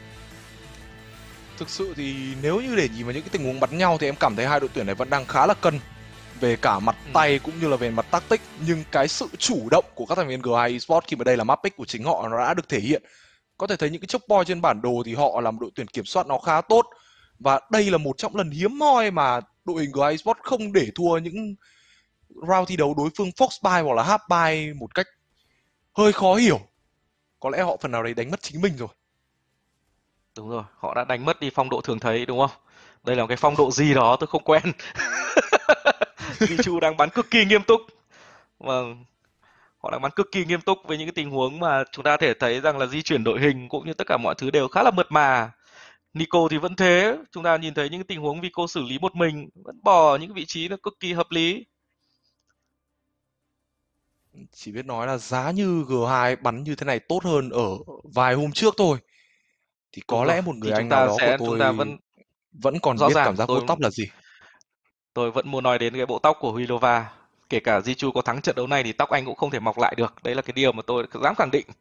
Thực sự thì nếu như để nhìn vào những cái tình huống bắn nhau thì em cảm thấy hai đội tuyển này vẫn đang khá là cân về cả mặt ừ. tay cũng như là về mặt tactic, nhưng cái sự chủ động của các thành viên giê hai Esports khi mà đây là map pick của chính họ nó đã được thể hiện. Có thể thấy những cái chốc point trên bản đồ thì họ là một đội tuyển kiểm soát nó khá tốt, và đây là một trong lần hiếm hoi mà đội hình giê hai Esports không để thua những round thi đấu đối phương Fox buy hoặc là half buy một cách hơi khó hiểu. Có lẽ họ phần nào đấy đánh mất chính mình rồi. Đúng rồi, họ đã đánh mất đi phong độ thường thấy, đúng không? Đây là một cái phong độ gì đó tôi không quen. Zichu đang bắn cực kỳ nghiêm túc. Vâng, họ đang bắn cực kỳ nghiêm túc với những cái tình huống mà chúng ta có thể thấy rằng là di chuyển đội hình cũng như tất cả mọi thứ đều khá là mượt mà. Nico thì vẫn thế, chúng ta nhìn thấy những cái tình huống Vico xử lý một mình, vẫn bỏ những cái vị trí nó cực kỳ hợp lý. Chỉ biết nói là giá như giê hai bắn như thế này tốt hơn ở vài hôm trước thôi, thì có Đúng lẽ rồi. một người Thì anh chúng nào ta đó sẽ, của chúng tôi ta vẫn vẫn còn rõ biết ràng cảm giác tôi vuốt tóc là gì. tôi vẫn muốn nói đến cái bộ tóc của Huilova. Kể cả Zichu có thắng trận đấu này thì tóc anh cũng không thể mọc lại được. Đấy là cái điều mà tôi dám khẳng định.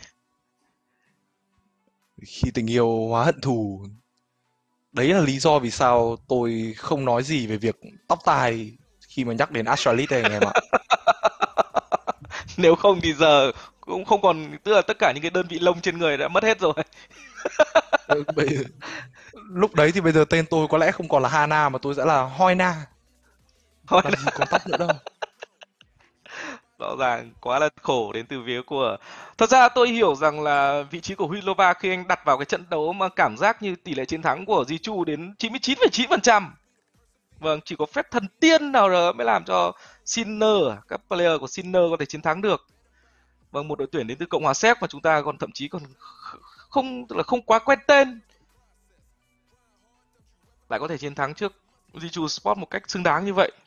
Khi tình yêu hóa hận thù, đấy là lý do vì sao tôi không nói gì về việc tóc tai khi mà nhắc đến Astralis đây anh em ạ. Nếu không thì giờ cũng không còn, tức là tất cả những cái đơn vị lông trên người đã mất hết rồi. Ừ, bây, lúc đấy thì bây giờ tên tôi có lẽ không còn là Hana mà tôi sẽ là Hoina. Thôi Làm gì còn tóc nữa đâu. rõ ràng quá là khổ đến từ phía của, thật ra tôi hiểu rằng là vị trí của Huilova khi anh đặt vào cái trận đấu mà cảm giác như tỷ lệ chiến thắng của Zichu đến chín mươi chín phẩy chín phần trăm. Vâng, chỉ có phép thần tiên nào đó mới làm cho Sinner, các player của Sinner có thể chiến thắng được. Vâng, một đội tuyển đến từ Cộng hòa Séc mà chúng ta còn thậm chí còn không, tức là không quá quen tên, lại có thể chiến thắng trước Zichu Sport một cách xứng đáng như vậy.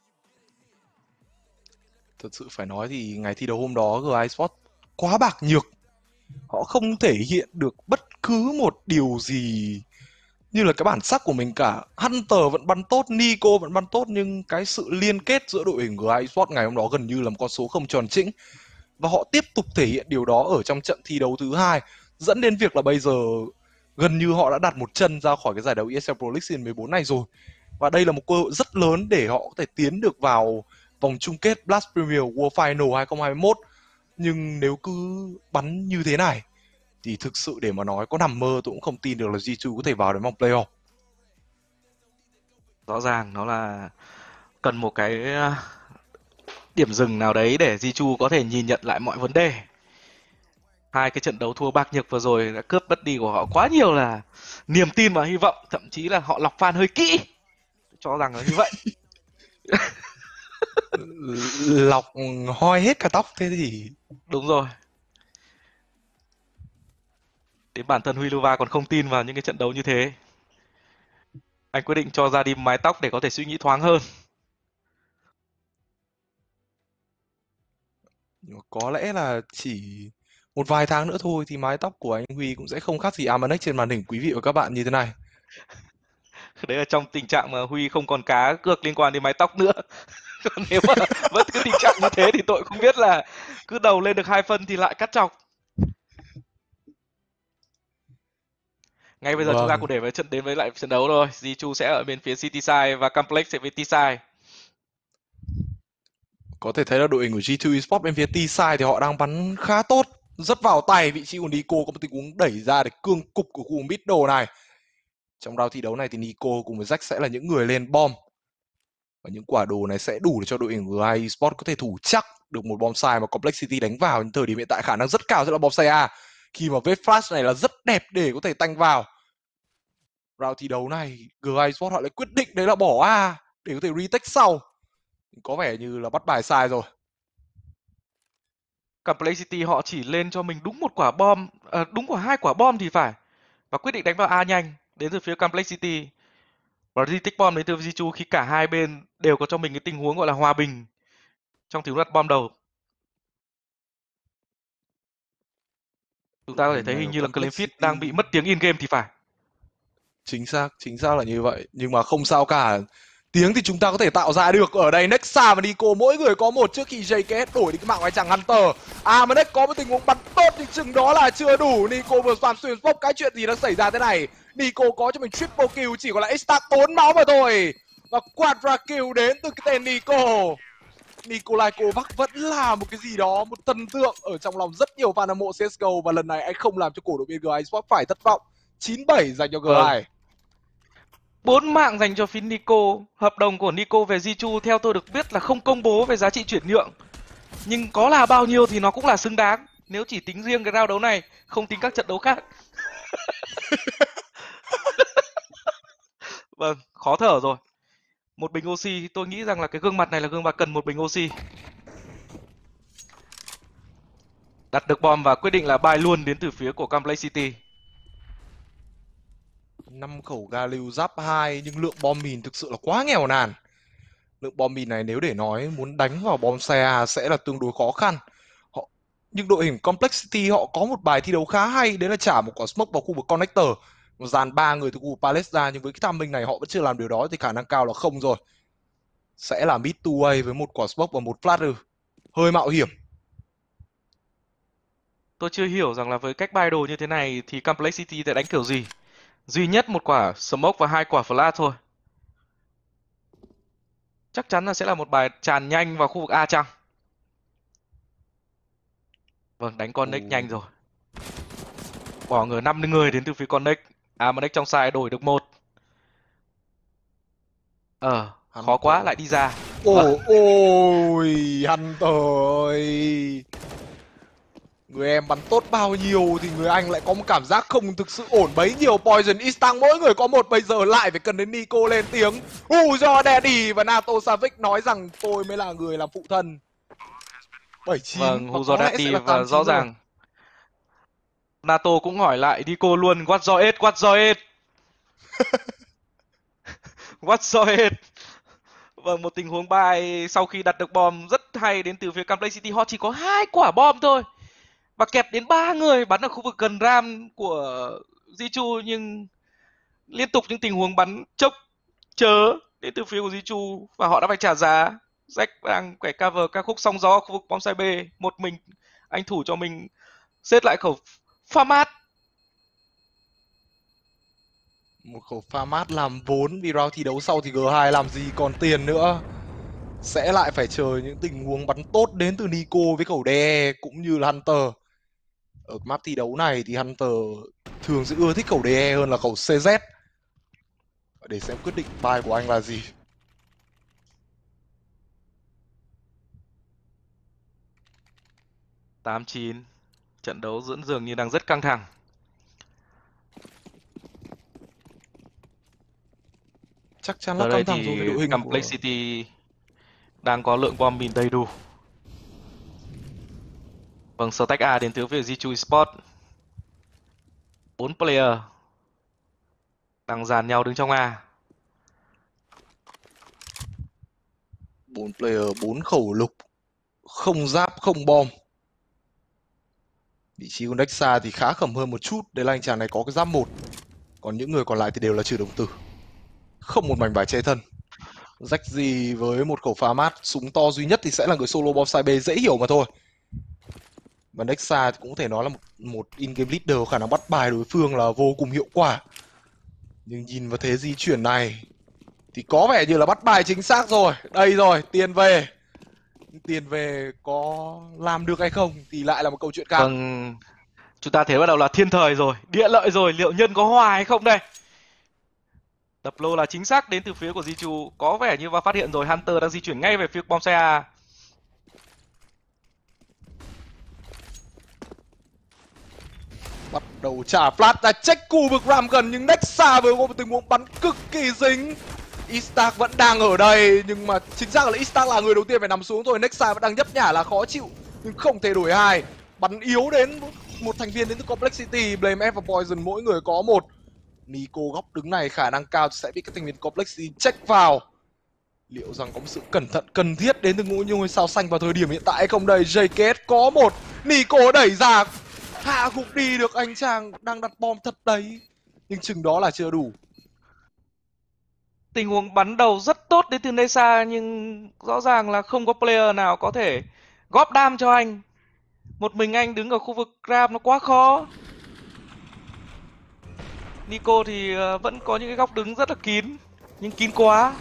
Thật sự phải nói thì ngày thi đấu hôm đó giê hai Esports quá bạc nhược. Họ không thể hiện được bất cứ một điều gì như là cái bản sắc của mình cả. Hunter vẫn bắn tốt, Nico vẫn bắn tốt, nhưng cái sự liên kết giữa đội hình giê hai Esports ngày hôm đó gần như là một con số không tròn chỉnh. Và họ tiếp tục thể hiện điều đó ở trong trận thi đấu thứ hai, dẫn đến việc là bây giờ gần như họ đã đặt một chân ra khỏi cái giải đấu e ét lờ Pro League Season mười bốn này rồi. Và đây là một cơ hội rất lớn để họ có thể tiến được vào vòng chung kết Blast Premier World Final hai không hai mốt. Nhưng nếu cứ bắn như thế này thì thực sự để mà nói có nằm mơ tôi cũng không tin được là giê hai có thể vào đến vòng playoff. Rõ ràng nó là cần một cái điểm dừng nào đấy để Zichu có thể nhìn nhận lại mọi vấn đề. Hai cái trận đấu thua bạc nhược vừa rồi đã cướp mất đi của họ quá nhiều là niềm tin và hy vọng, thậm chí là họ lọc fan hơi kỹ. cho rằng là như vậy. Lọc hoi hết cả tóc thế thì Đúng rồi. Đến bản thân Huy Luva còn không tin vào những cái trận đấu như thế. Anh quyết định cho ra đi mái tóc để có thể suy nghĩ thoáng hơn. có lẽ là chỉ một vài tháng nữa thôi thì mái tóc của anh Huy cũng sẽ không khác gì Amanex trên màn hình quý vị và các bạn như thế này. Đấy là trong tình trạng mà Huy không còn cá cược liên quan đến mái tóc nữa. Còn nếu mà vẫn cứ tình trạng như thế thì tôi không biết là cứ đầu lên được hai phân thì lại cắt chọc. Ngay bây giờ chúng ta Vâng, cùng để với trận đến với lại trận đấu rồi. Jichu sẽ ở bên phía City Side và Complex sẽ bên T Side. có thể thấy là đội hình của giê hai Esports bên phía T-Side thì họ đang bắn khá tốt, rất vào tay. Vị trí của Nico có một tình huống đẩy ra để cương cục của khu middle này. Trong round thi đấu này thì Nico cùng với Jack sẽ là những người lên bom. Và những quả đồ này sẽ đủ để cho đội hình của giê hai Esports có thể thủ chắc được một bom sai mà Complexity đánh vào. Nhưng thời điểm hiện tại khả năng rất cao sẽ là bom sai A. Khi mà vết flash này là rất đẹp để có thể tanh vào. Round thi đấu này giê hai Esports họ lại quyết định đấy là bỏ A để có thể retake sau. Có vẻ như là bắt bài sai rồi. Complexity họ chỉ lên cho mình đúng một quả bom, à, đúng quả hai quả bom thì phải. Và quyết định đánh vào A nhanh đến từ phía Complexity. Và retake bom đến từ Jichu khi cả hai bên đều có cho mình cái tình huống gọi là hòa bình trong tình huống đặt bom đầu. Chúng ta có Đội thể hình thấy này hình của như là Cleanfit đang bị Complexity mất tiếng in game thì phải. chính xác, chính xác là như vậy. Nhưng mà không sao cả. Tiếng thì chúng ta có thể tạo ra được. Ở đây Nexa và Nico mỗi người có một trước khi gi ca ét đổi đi cái mạng ngoài chẳng Hunter. Amanex có một tình huống bắn tốt nhưng chừng đó là chưa đủ. Nico vừa toàn xuyên bốc. Cái chuyện gì đang xảy ra thế này? Nico có cho mình triple kill, chỉ còn là extract bốn máu mà thôi. Và quadra kill đến từ cái tên Nico. Nikolai Kovac vẫn là một cái gì đó, một thần tượng ở trong lòng rất nhiều fan hâm mộ xê ét giê ô. Và lần này anh không làm cho cổ động viên giê hai Esports phải thất vọng. chín bảy dành cho giê Vâng. hai. Bốn mạng dành cho phía Nico. Hợp đồng của Nico về Jichu theo tôi được biết là không công bố về giá trị chuyển nhượng. Nhưng có là bao nhiêu thì nó cũng là xứng đáng. Nếu chỉ tính riêng cái round đấu này, không tính các trận đấu khác. Vâng, khó thở rồi. Một bình oxy, tôi nghĩ rằng là cái gương mặt này là gương mặt cần một bình oxy. Đặt được bom và quyết định là buy luôn đến từ phía của Complexity. Năm khẩu ga lưu giáp hai nhưng lượng bom mìn thực sự là quá nghèo nàn. Lượng bom mìn này nếu để nói muốn đánh vào bom xe sẽ là tương đối khó khăn. Họ nhưng đội hình Complexity họ có một bài thi đấu khá hay, đấy là trả một quả smoke vào khu vực connector, một dàn ba người từ khu vực Palace ra. Nhưng với cái tham minh này họ vẫn chưa làm điều đó thì khả năng cao là không rồi. Sẽ là mid two way với một quả smoke và một flash, hơi mạo hiểm. Tôi chưa hiểu rằng là với cách buy đồ như thế này thì Complexity sẽ đánh kiểu gì. Duy nhất một quả smoke và hai quả flash thôi. Chắc chắn là sẽ là một bài tràn nhanh vào khu vực A chăng? Vâng, đánh Connect nhanh rồi. Bỏ ngửa năm người đến từ phía Connect. Amadex trong side đổi được một. Ờ, khó Hunter. quá lại đi ra. Vâng, Ồ ôi Hunter ơi. Người em bắn tốt bao nhiêu thì người anh lại có một cảm giác không thực sự ổn bấy nhiêu. Poison Istang mỗi người có một, bây giờ lại phải cần đến Nico lên tiếng. Uzo Daddy và Nato Savic nói rằng tôi mới là người làm phụ thân. bảy chín vâng, và Huzo có lẽ sẽ Daddy là tám và rõ chín rồi. ràng NATO cũng hỏi lại Nico luôn, what do it, what do it. What do it. Vâng, một tình huống bài sau khi đặt được bom rất hay đến từ phía Complexity. Họ chỉ có hai quả bom thôi. Và kẹp đến ba người bắn ở khu vực gần ram của Jichu, nhưng liên tục những tình huống bắn chốc chớ đến từ phía của Jichu và họ đã phải trả giá. Jack đang quẻ cover các khúc sóng gió khu vực bom sai B, một mình anh thủ cho mình xếp lại khẩu pha mát. Một khẩu pha mát làm vốn vì round thi đấu sau thì giê hai làm gì còn tiền nữa. Sẽ lại phải chờ những tình huống bắn tốt đến từ Nico với khẩu đe cũng như là Hunter. Ở map thi đấu này thì Hunter thường sẽ ưa thích khẩu đe hơn là khẩu xê dét. Để xem quyết định buy của anh là gì. tám chín. Trận đấu dẫn dường như đang rất căng thẳng. chắc chắn là Giờ đây căng thẳng rồi với thì đội hình của Complexity đang có lượng bom mìn đầy đủ. Vâng, Stack A đến từ phía gi two Esports. bốn player đang dàn nhau đứng trong A. bốn player, bốn khẩu lục, không giáp, không bom. Vị trí của Nexa thì khá khẩm hơn một chút, đấy là anh chàng này có cái giáp một. Còn những người còn lại thì đều là trừ đồng tử. Không một mảnh vải che thân. Rách gì với một khẩu phá mát, súng to duy nhất thì sẽ là người solo bonsai B, dễ hiểu mà thôi. Và Nexa thì cũng có thể nói là một, một in-game leader, khả năng bắt bài đối phương là vô cùng hiệu quả. Nhưng nhìn vào thế di chuyển này thì có vẻ như là bắt bài chính xác rồi. Đây rồi, tiền về. Tiền về có làm được hay không thì lại là một câu chuyện khác. Vâng, chúng ta thấy bắt đầu là thiên thời rồi, địa lợi rồi, liệu nhân có hòa hay không đây? Đập lô là chính xác đến từ phía của Jichu, có vẻ như và phát hiện rồi Hunter đang di chuyển ngay về phía bonsai A. Bắt đầu trả flash ra check khu vực ram gần, nhưng Nexa vừa có một tình huống bắn cực kỳ dính. Istark vẫn đang ở đây, nhưng mà chính xác là Istark là người đầu tiên phải nằm xuống rồi. Nexa vẫn đang nhấp nhả là khó chịu, nhưng không thể đổi hai. Bắn yếu đến một thành viên đến từ Complexity. Blame F và Poison mỗi người có một. Nico góc đứng này khả năng cao sẽ bị các thành viên Complexity check vào. Liệu rằng có một sự cẩn thận cần thiết đến từ ngũ nhung sao xanh vào thời điểm hiện tại hay không đây? gi ca ét có một, Nico đẩy ra, hạ gục đi được anh chàng đang đặt bom thật đấy, nhưng chừng đó là chưa đủ. Tình huống bắn đầu rất tốt đến từ Nesa, nhưng rõ ràng là không có player nào có thể góp đam cho anh. Một mình anh đứng ở khu vực grab nó quá khó. Nico thì ờ, vẫn có những cái góc đứng rất là kín, nhưng kín quá.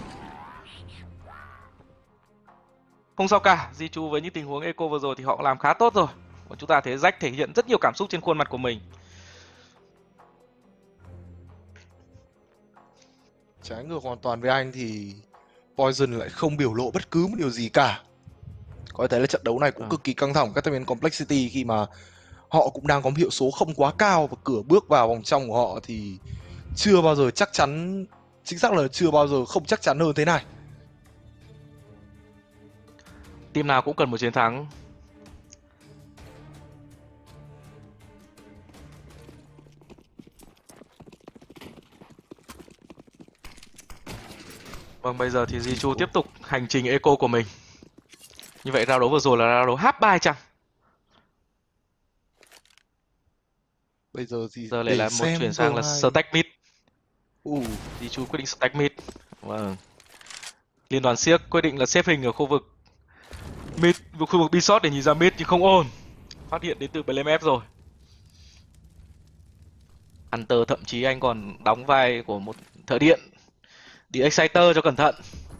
Không sao cả, Jichu với những tình huống eco vừa rồi thì họ làm khá tốt rồi. Còn chúng ta thấy Jack thể hiện rất nhiều cảm xúc trên khuôn mặt của mình. Trái ngược hoàn toàn với anh thì Poison lại không biểu lộ bất cứ một điều gì cả. Có thể là trận đấu này cũng À. cực kỳ căng thẳng của các thành viên Complexity, khi mà họ cũng đang có một hiệu số không quá cao và cửa bước vào vòng trong của họ thì chưa bao giờ chắc chắn, chính xác là chưa bao giờ không chắc chắn hơn thế này. Team nào cũng cần một chiến thắng. Vâng, bây giờ thì Jichu tiếp tục hành trình eco của mình. Như vậy round đấu vừa rồi là round đấu half buy chăng? Bây giờ thì Giờ lại để là một xem chuyển sang là G hai. stack mid. Uh. Jichu quyết định stack mid. Vâng. Liên đoàn siếc quyết định là xếp hình ở khu vực mid, khu vực B-shot để nhìn ra mid nhưng không ổn. Phát hiện đến từ Blame F rồi. Hunter thậm chí anh còn đóng vai của một thợ điện. Đi Exciter cho cẩn thận.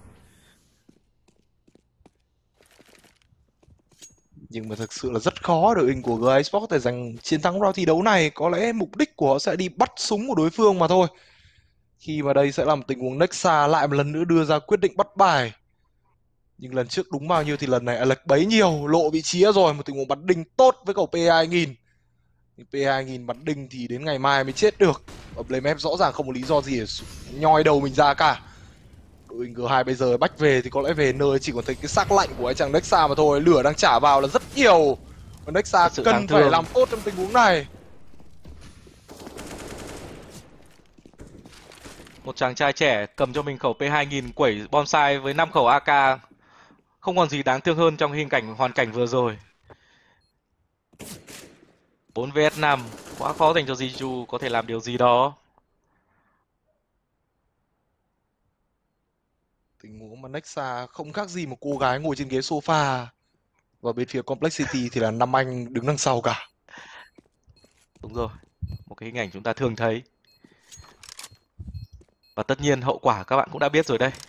Nhưng mà thực sự là rất khó đội hình của giê hai Esports để giành chiến thắng round thi đấu này. Có lẽ mục đích của họ sẽ đi bắt súng của đối phương mà thôi. Khi mà đây sẽ là một tình huống Nexa lại một lần nữa đưa ra quyết định bắt bài. Nhưng lần trước đúng bao nhiêu thì lần này à, lệch bấy nhiêu, lộ vị trí rồi. Một tình huống bắn đinh tốt với cầu P hai nghìn. P hai nghìn bắn đinh thì đến ngày mai mới chết được. Và Blame F rõ ràng không có lý do gì để nhoi đầu mình ra cả. Đội hình G hai bây giờ bách về thì có lẽ về nơi chỉ còn thấy cái xác lạnh của anh chàng Nexa mà thôi. Lửa đang trả vào là rất nhiều. Và Nexa cần phải làm tốt trong tình huống này. Một chàng trai trẻ cầm cho mình khẩu P hai nghìn quẩy bonsai với năm khẩu a ca. Không còn gì đáng thương hơn trong hình cảnh hoàn cảnh vừa rồi. bốn vs năm, quá khó dành cho Jichu có thể làm điều gì đó. Tình huống mà Nexa không khác gì một cô gái ngồi trên ghế sofa. Và bên phía Complexity thì là năm anh đứng đằng sau cả. Đúng rồi, một cái hình ảnh chúng ta thường thấy. Và tất nhiên hậu quả các bạn cũng đã biết rồi đây.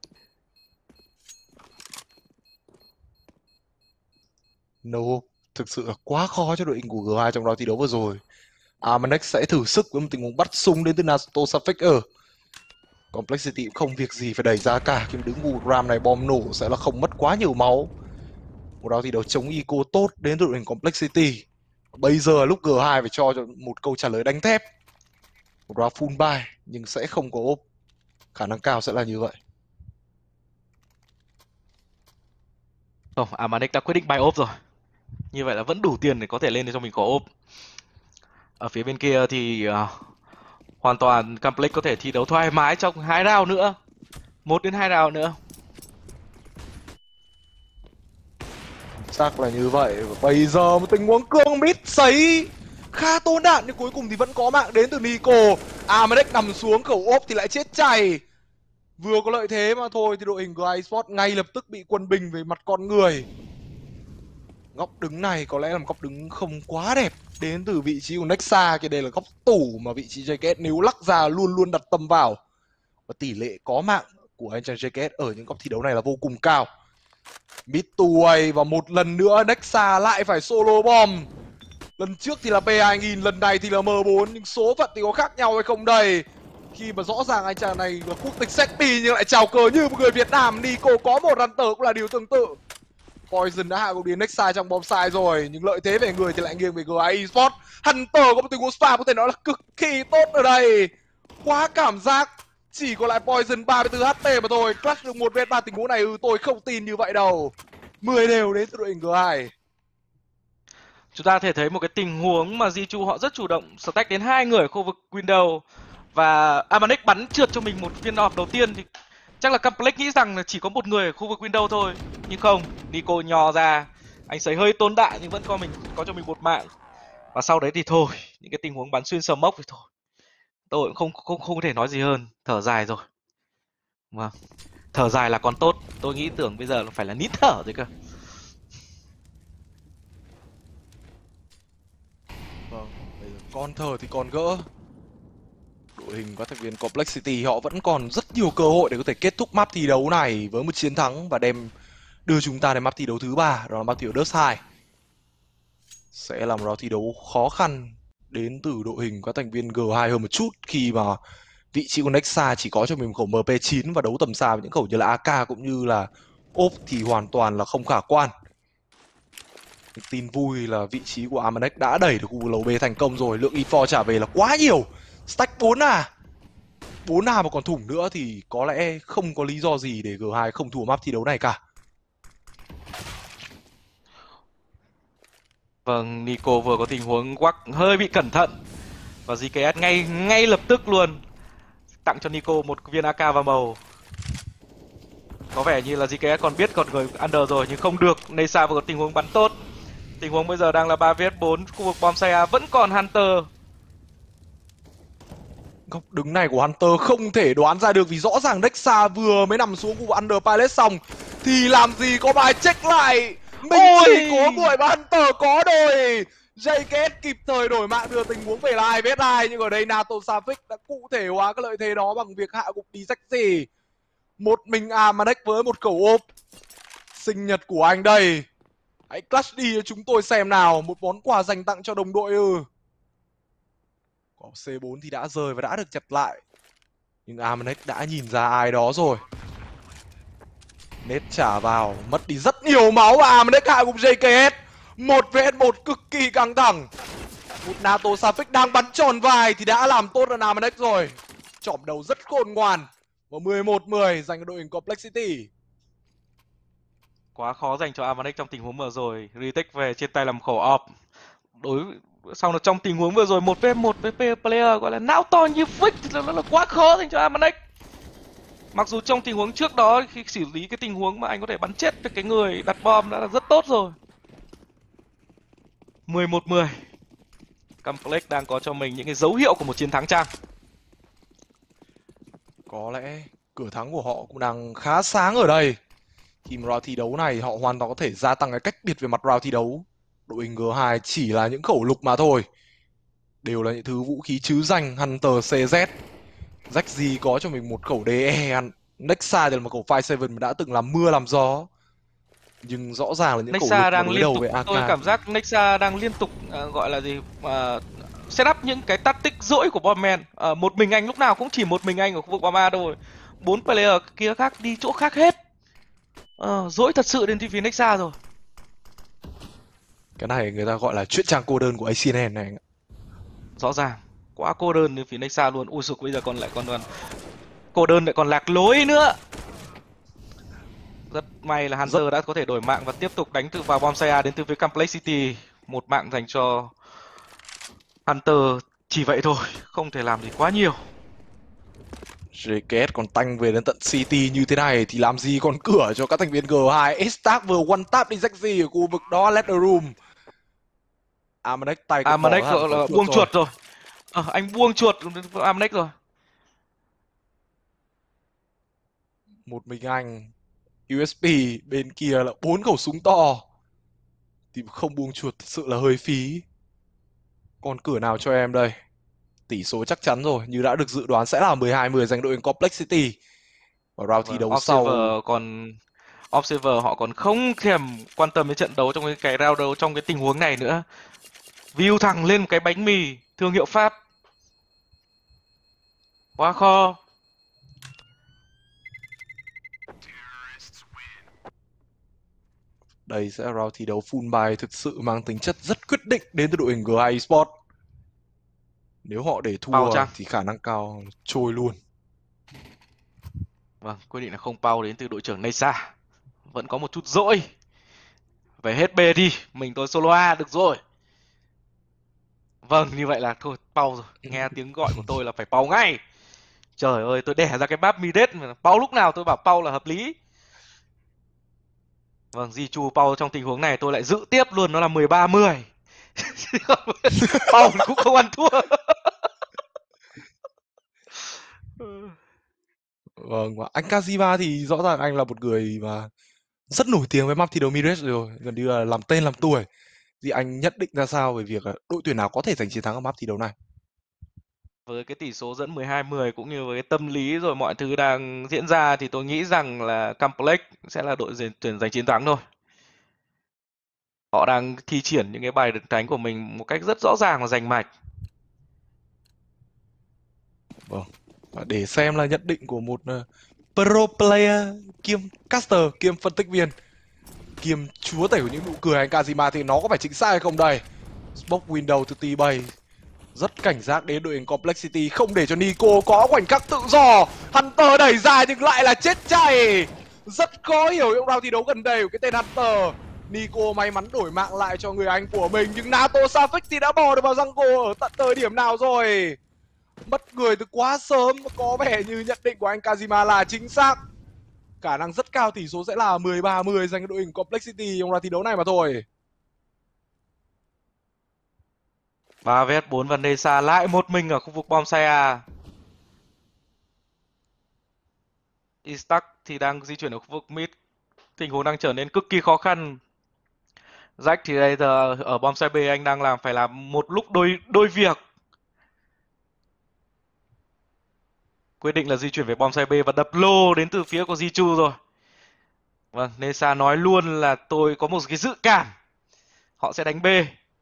No, thực sự là quá khó cho đội hình của G hai trong đó thi đấu vừa rồi. Armanex sẽ thử sức với một tình huống bắt súng đến từ Nato Safek. Complexity cũng không việc gì phải đẩy ra cả, khi đứng khu ram này bom nổ sẽ là không mất quá nhiều máu. Một đó thì đấu chống eco tốt đến từ đội hình Complexity. Bây giờ lúc G hai phải cho một câu trả lời đánh thép. Một round full buy nhưng sẽ không có ốp. Khả năng cao sẽ là như vậy. Không, Amanek đã quyết định buy ốp rồi. Như vậy là vẫn đủ tiền để có thể lên để cho mình có ốp. Ở phía bên kia thì uh, hoàn toàn Complex có thể thi đấu thoải mái trong hai round nữa. Một đến hai round nữa. Chắc là như vậy. Và bây giờ một tình huống cương mít sấy khá tốn đạn nhưng cuối cùng thì vẫn có mạng đến từ Nico. Amanek nằm xuống, khẩu ốp thì lại chết chày. Vừa có lợi thế mà thôi thì đội hình của iSport ngay lập tức bị quân bình về mặt con người. Góc đứng này có lẽ là một góc đứng không quá đẹp đến từ vị trí của Nexa. Cái đây là góc tủ mà vị trí gi ca ét nếu lắc ra luôn luôn đặt tâm vào. Và tỷ lệ có mạng của anh chàng gi ca ét ở những góc thi đấu này là vô cùng cao. Mid two và một lần nữa Nexa lại phải solo bomb. Lần trước thì là P hai nghìn, lần này thì là M bốn, nhưng số phận thì có khác nhau hay không đây? Khi mà rõ ràng anh chàng này là quốc tịch Serbia nhưng lại chào cờ như một người Việt Nam. Nico có một Hunter cũng là điều tương tự. Poison đã hạ gục đến Nexa trong bom sai rồi, nhưng lợi thế về người thì lại nghiêng về giê i Esports. Hunter có một tình huống spam có thể nói là cực kỳ tốt ở đây. Quá cảm giác. Chỉ còn lại Poison ba mươi tư hát pê mà thôi. Clutch được một vs ba tình huống này, ừ tôi không tin như vậy đâu. mười đều đến từ đội hình giê hai. Chúng ta có thể thấy một cái tình huống mà Jichu họ rất chủ động stack đến hai người ở khu vực window. Và Amanek bắn trượt cho mình một viên orb đầu tiên thì chắc là Complex nghĩ rằng là chỉ có một người ở khu vực window thôi. Nhưng không, Nico nhò ra. Anh sấy hơi tốn đạn nhưng vẫn có mình có cho mình một mạng. Và sau đấy thì thôi, những cái tình huống bắn xuyên smoke thì thôi. Tôi cũng không không không thể nói gì hơn, thở dài rồi. Vâng. Thở dài là còn tốt, tôi nghĩ tưởng bây giờ phải là nít thở rồi cơ. Vâng, bây giờ con thở thì còn gỡ. Đội hình các thành viên Complexity họ vẫn còn rất nhiều cơ hội để có thể kết thúc map thi đấu này với một chiến thắng và đem đưa chúng ta đến map thi đấu thứ ba, đó là map thi đấu Dust hai. Sẽ là một round thi đấu khó khăn đến từ đội hình các thành viên giê hai hơn một chút khi mà vị trí của Nexa chỉ có cho mình một khẩu em pê chín và đấu tầm xa với những khẩu như là a ca cũng như là ốp thì hoàn toàn là không khả quan. Tin vui là vị trí của Amanek đã đẩy được khu vực lầu B thành công rồi, lượng e bốn trả về là quá nhiều. Stack bốn à bốn à mà còn thủng nữa thì có lẽ không có lý do gì để giê hai không thua map thi đấu này cả. Vâng, Nico vừa có tình huống quắc hơi bị cẩn thận. Và giê ca ét ngay ngay lập tức luôn tặng cho Nico một viên a ca và màu. Có vẻ như là giê ca ét còn biết còn người under rồi nhưng không được. Nexa vừa có tình huống bắn tốt. Tình huống bây giờ đang là ba vs bốn, khu vực bom A vẫn còn Hunter. Góc đứng này của Hunter không thể đoán ra được vì rõ ràng Nexa vừa mới nằm xuống khu vực Under Palace xong thì làm gì có bài check lại. Mình Ôi! chỉ có buổi mà Hunter có đôi. gi ca ét kịp thời đổi mạng đưa tình huống về là hai vs hai nhưng ở đây NATO Savik đã cụ thể hóa cái lợi thế đó bằng việc hạ gục đi Sexy. Một mình Amanek với một khẩu ốp. Sinh nhật của anh đây. Hãy clutch đi cho chúng tôi xem nào, một món quà dành tặng cho đồng đội ư. Có xê bốn thì đã rơi và đã được chặt lại. Nhưng Amanek đã nhìn ra ai đó rồi. Nết trả vào, mất đi rất nhiều máu và Amanek hạ gục gi ca ét. Một vs một cực kỳ căng thẳng. Một NATO Savik đang bắn tròn vai thì đã làm tốt hơn Amanek rồi. Chỏm đầu rất khôn ngoan. Và mười một mười dành cho đội hình Complexity. Quá khó dành cho Amanek trong tình huống vừa rồi. Retake về trên tay làm khẩu off. Đối sau đó trong tình huống vừa rồi một vs một với player gọi là não to như phích thì nó là quá khó dành cho Amanek. Mặc dù trong tình huống trước đó khi xử lý cái tình huống mà anh có thể bắn chết được cái người đặt bom đã là rất tốt rồi. mười một mười. Complex đang có cho mình những cái dấu hiệu của một chiến thắng chăng? Có lẽ cửa thắng của họ cũng đang khá sáng ở đây. Khi mà round thi đấu này họ hoàn toàn có thể gia tăng cái cách biệt về mặt round thi đấu. Đội hình giê hai chỉ là những khẩu lục mà thôi. Đều là những thứ vũ khí trứ danh Hunter xê dét. Zaxi có cho mình một khẩu đê e. Nexa thì là một khẩu năm bảy mà đã từng làm mưa làm gió. Nhưng rõ ràng là những khẩu Nexa lục đang đối liên đầu tục, với a ca. tôi cảm giác Nexa đang liên tục uh, gọi là gì uh, set up những cái tactic dỗi của Bombman. Uh, một mình anh lúc nào cũng chỉ một mình anh ở khu vực bom A thôi. Bốn player kia khác đi chỗ khác hết. Uh, dỗi thật sự đến từ phía Nexa rồi. Cái này người ta gọi là chuyện trang cô đơn của a xê en này. Rõ ràng quá cô đơn đến phía Nexa luôn. Ui giời, bây giờ còn lại còn còn cô đơn lại còn lạc lối nữa. Rất may là Rất Hunter đã có thể đổi mạng và tiếp tục đánh từ vào Bonsai đến từ phía Complexity. Một mạng dành cho Hunter, chỉ vậy thôi, không thể làm gì quá nhiều. gi ca ét còn tanh về đến tận City như thế này thì làm gì còn cửa cho các thành viên G hai. Stark vừa one tap đi Zexy ở khu vực đó, let the room. Amanek tay À cầm mà bỏ đấy hẳn khỏi là chuột buông rồi. chuột rồi. À, anh buông chuột Amnex rồi. Một mình anh, u ét pê bên kia là bốn khẩu súng to thì không buông chuột thật sự là hơi phí. Còn cửa nào cho em đây? Tỷ số chắc chắn rồi, như đã được dự đoán sẽ là mười hai mười dành đội hình Complexity. Và round thi Vâng, đấu sau, Observer còn Observer họ còn không thèm quan tâm đến trận đấu trong cái, cái round đấu trong cái tình huống này nữa. View thẳng lên một cái bánh mì thương hiệu Pháp. Quá kho. đây sẽ là round thi đấu full buy thực sự mang tính chất rất quyết định đến từ đội hình giê hai Esports. Nếu họ để Pau thua chăng? thì khả năng cao trôi luôn. Vâng, quyết định là không Pau đến từ đội trưởng Neysa. Vẫn có một chút dỗi. Về hết B đi, mình tôi solo A được rồi. Vâng, như vậy là thôi, Pau rồi. Nghe tiếng gọi của tôi là phải Pau ngay. Trời ơi, tôi đẻ ra cái map Midet, Pau lúc nào tôi bảo Pau là hợp lý. Vâng, Jichu Pau trong tình huống này tôi lại giữ tiếp luôn, nó là mười ba mười. Pau cũng không ăn thua. Vâng, và anh Kazima thì rõ ràng anh là một người mà rất nổi tiếng với map thi đấu Mirage rồi, gần như là làm tên làm tuổi. Thì anh nhận định ra sao về việc đội tuyển nào có thể giành chiến thắng ở map thi đấu này? Với cái tỷ số dẫn mười hai mười cũng như với cái tâm lý rồi mọi thứ đang diễn ra thì tôi nghĩ rằng là Complex sẽ là đội tuyển giành chiến thắng thôi. Họ đang thi triển những cái bài đánh của mình một cách rất rõ ràng và rành mạch. Vâng, và để xem là nhận định của một uh, pro player kiêm caster kiêm phân tích viên kiêm chúa tể của những nụ cười anh Kazima thì nó có phải chính xác hay không đây? Smoke window từ T bảy rất cảnh giác đến đội hình Complexity, không để cho Nico có khoảnh khắc tự do. Hunter đẩy ra nhưng lại là chết chay. Rất khó hiểu trong round thi đấu gần đây của cái tên Hunter. Nico may mắn đổi mạng lại cho người anh của mình, nhưng Nato Safik thì đã bò được vào jungle ở tận thời điểm nào rồi? Mất người từ quá sớm, có vẻ như nhận định của anh Kazima là chính xác. Khả năng rất cao tỷ số sẽ là mười ba mười dành cho đội hình Complexity trong round thi đấu này mà thôi. ba vs bốn và Nesa lại một mình ở khu vực bonsai A. Istak thì đang di chuyển ở khu vực mid. Tình huống đang trở nên cực kỳ khó khăn. Jack thì đây giờ ở bonsai B anh đang làm phải làm một lúc đôi đôi việc. Quyết định là di chuyển về bonsai B và đập lô đến từ phía của Jichu rồi. Vâng, Nesa nói luôn là tôi có một cái dự cảm họ sẽ đánh B.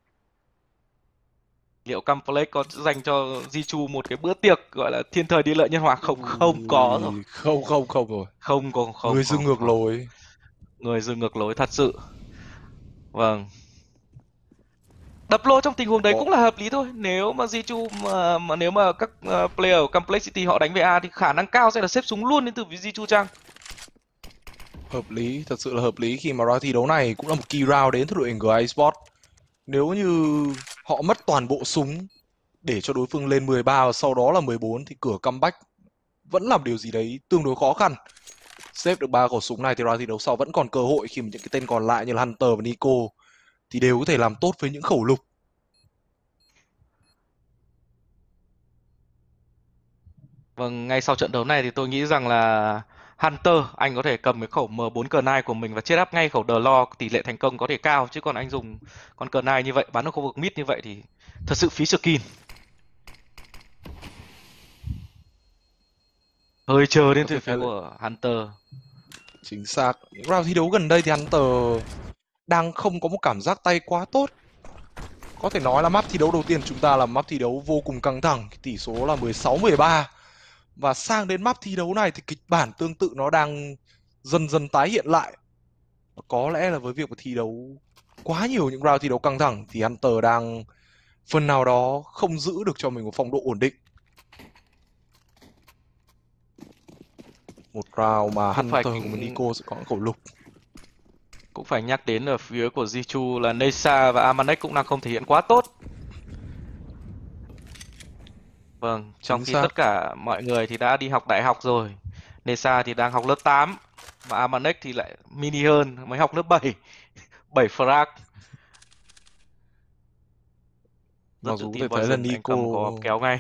Liệu Complex có dành cho Jichu một cái bữa tiệc gọi là thiên thời địa lợi nhân hòa không? Không có rồi. Không không không rồi. Không có không Người không, dưng ngược không. lối. Người dưng ngược lối thật sự. Vâng. Đập lô trong tình huống đấy Có, cũng là hợp lý thôi. Nếu mà Jichu mà, mà nếu mà các uh, player của Complexity họ đánh về A thì khả năng cao sẽ là xếp súng luôn đến từ Jichu chăng? hợp lý, thật sự là hợp lý khi mà round thi đấu này cũng là một key round đến từ đội hình giê hai Esports. Nếu như họ mất toàn bộ súng để cho đối phương lên mười ba và sau đó là mười bốn thì cửa comeback vẫn làm điều gì đấy tương đối khó khăn. Xếp được ba khẩu súng này thì round thi đấu sau vẫn còn cơ hội khi mà những cái tên còn lại như là Hunter và Nico thì đều có thể làm tốt với những khẩu lục. Vâng, ngay sau trận đấu này thì tôi nghĩ rằng là Hunter anh có thể cầm cái khẩu M bốn cờ nine của mình và chết áp ngay khẩu đờ lo, tỷ lệ thành công có thể cao, chứ còn anh dùng con cờ nine như vậy bắn ở khu vực mid như vậy thì thật sự phí skin. Hơi chờ đến Có thể từ phía nói là của Hunter. chính xác. Những round thi đấu gần đây thì Hunter đang không có một cảm giác tay quá tốt. Có thể nói là map thi đấu đầu tiên chúng ta là map thi đấu vô cùng căng thẳng, tỷ số là mười sáu mười ba. Và sang đến map thi đấu này thì kịch bản tương tự nó đang dần dần tái hiện lại. Có lẽ là với việc mà thi đấu quá nhiều những round thi đấu căng thẳng thì Hunter đang phần nào đó không giữ được cho mình một phong độ ổn định. Một round mà Cũng phải Hunter của Nico sẽ có khẩu lục. cũng phải nhắc đến ở phía của Jichu là Nesa và Amanek cũng đang không thể hiện quá tốt. Vâng, trong Chính khi xác. tất cả mọi người thì đã đi học đại học rồi. Nesa thì đang học lớp tám, mà Amanek thì lại mini hơn, mới học lớp bảy. bảy frag. Mặc Rất tự dù có thể tin thấy là Poison, anh Nico cầm có kéo ngay.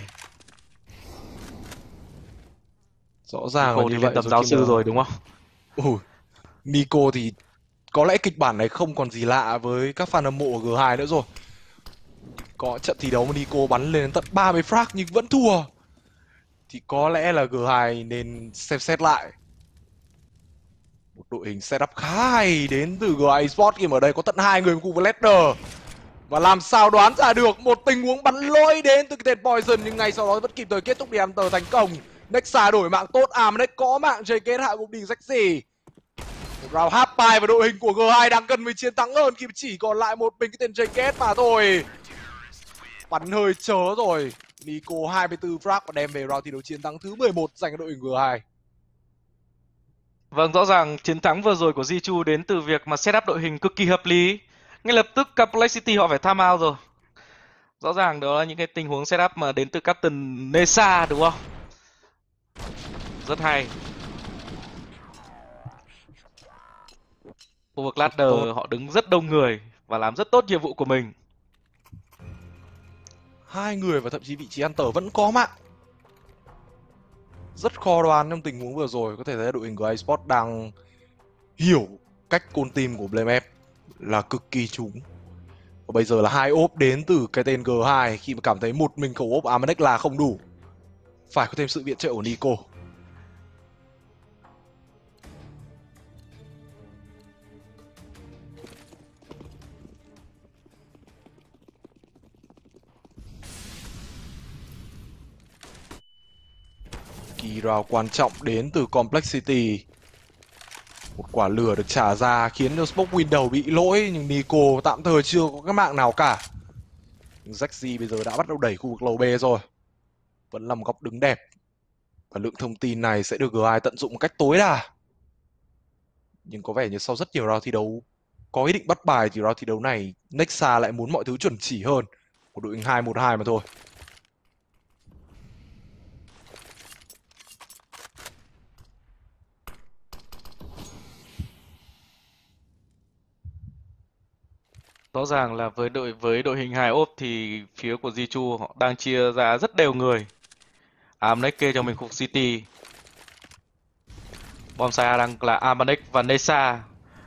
rõ ràng là Nico thì như lên vậy tầm rồi giáo khi sư mà rồi đúng không? Ui, Nico thì có lẽ kịch bản này không còn gì lạ với các fan hâm mộ của G hai nữa rồi. Có trận thi đấu mà Nico bắn lên đến tận ba mươi frag nhưng vẫn thua thì có lẽ là G hai nên xem xét lại. Một đội hình setup khá hay đến từ giê hai Esports khi mà ở đây có tận hai người cùng với Ledger. Và làm sao đoán ra được một tình huống bắn lỗi đến từ cái tên Poison, nhưng ngay sau đó vẫn kịp thời kết thúc đi Hunter thành công. Nexa đổi mạng tốt, Amanek có mạng chơi kết hạ gục đi Rexy. Một round half bài và đội hình của G hai đang cần với chiến thắng hơn khi chỉ còn lại một mình cái tên J K S mà thôi. Bắn hơi chớ rồi. Nico hai mươi tư frag và đem về round thi đấu chiến thắng thứ mười một dành cho đội hình G hai. Vâng, rõ ràng chiến thắng vừa rồi của Jichu đến từ việc mà setup đội hình cực kỳ hợp lý. Ngay lập tức Complexity họ phải time out rồi. Rõ ràng đó là những cái tình huống setup mà đến từ Captain Nesa đúng không? Rất hay. Khu vực Rất tốt. ladder họ đứng rất đông người và làm rất tốt nhiệm vụ của mình. Hai người và thậm chí vị trí Hunter vẫn có mạng. Rất khó đoán trong tình huống vừa rồi. Có thể thấy đội hình của iSport đang hiểu cách côn team của BlameF là cực kỳ trúng. Và bây giờ là hai ốp đến từ cái tên G hai khi mà cảm thấy một mình khẩu ốp Amanek là không đủ. Phải có thêm sự viện trợ của Nico. Kỳ round quan trọng đến từ Complexity. Một quả lửa được trả ra khiến cho Smoke Window bị lỗi, nhưng Nico tạm thời chưa có cái mạng nào cả. Jaxi bây giờ đã bắt đầu đẩy khu vực lầu B rồi. Vẫn là một góc đứng đẹp. Và lượng thông tin này sẽ được G hai tận dụng một cách tối đa. Nhưng có vẻ như sau rất nhiều round thi đấu có ý định bắt bài thì round thi đấu này Nexa lại muốn mọi thứ chuẩn chỉ hơn. Của đội hình hai một hai mà thôi. Rõ ràng là với đội với đội hình hai ốp thì phía của Jichu họ đang chia ra rất đều người. Amanek kê cho mình khu City. Bonsai đang là Amanek và Nesa.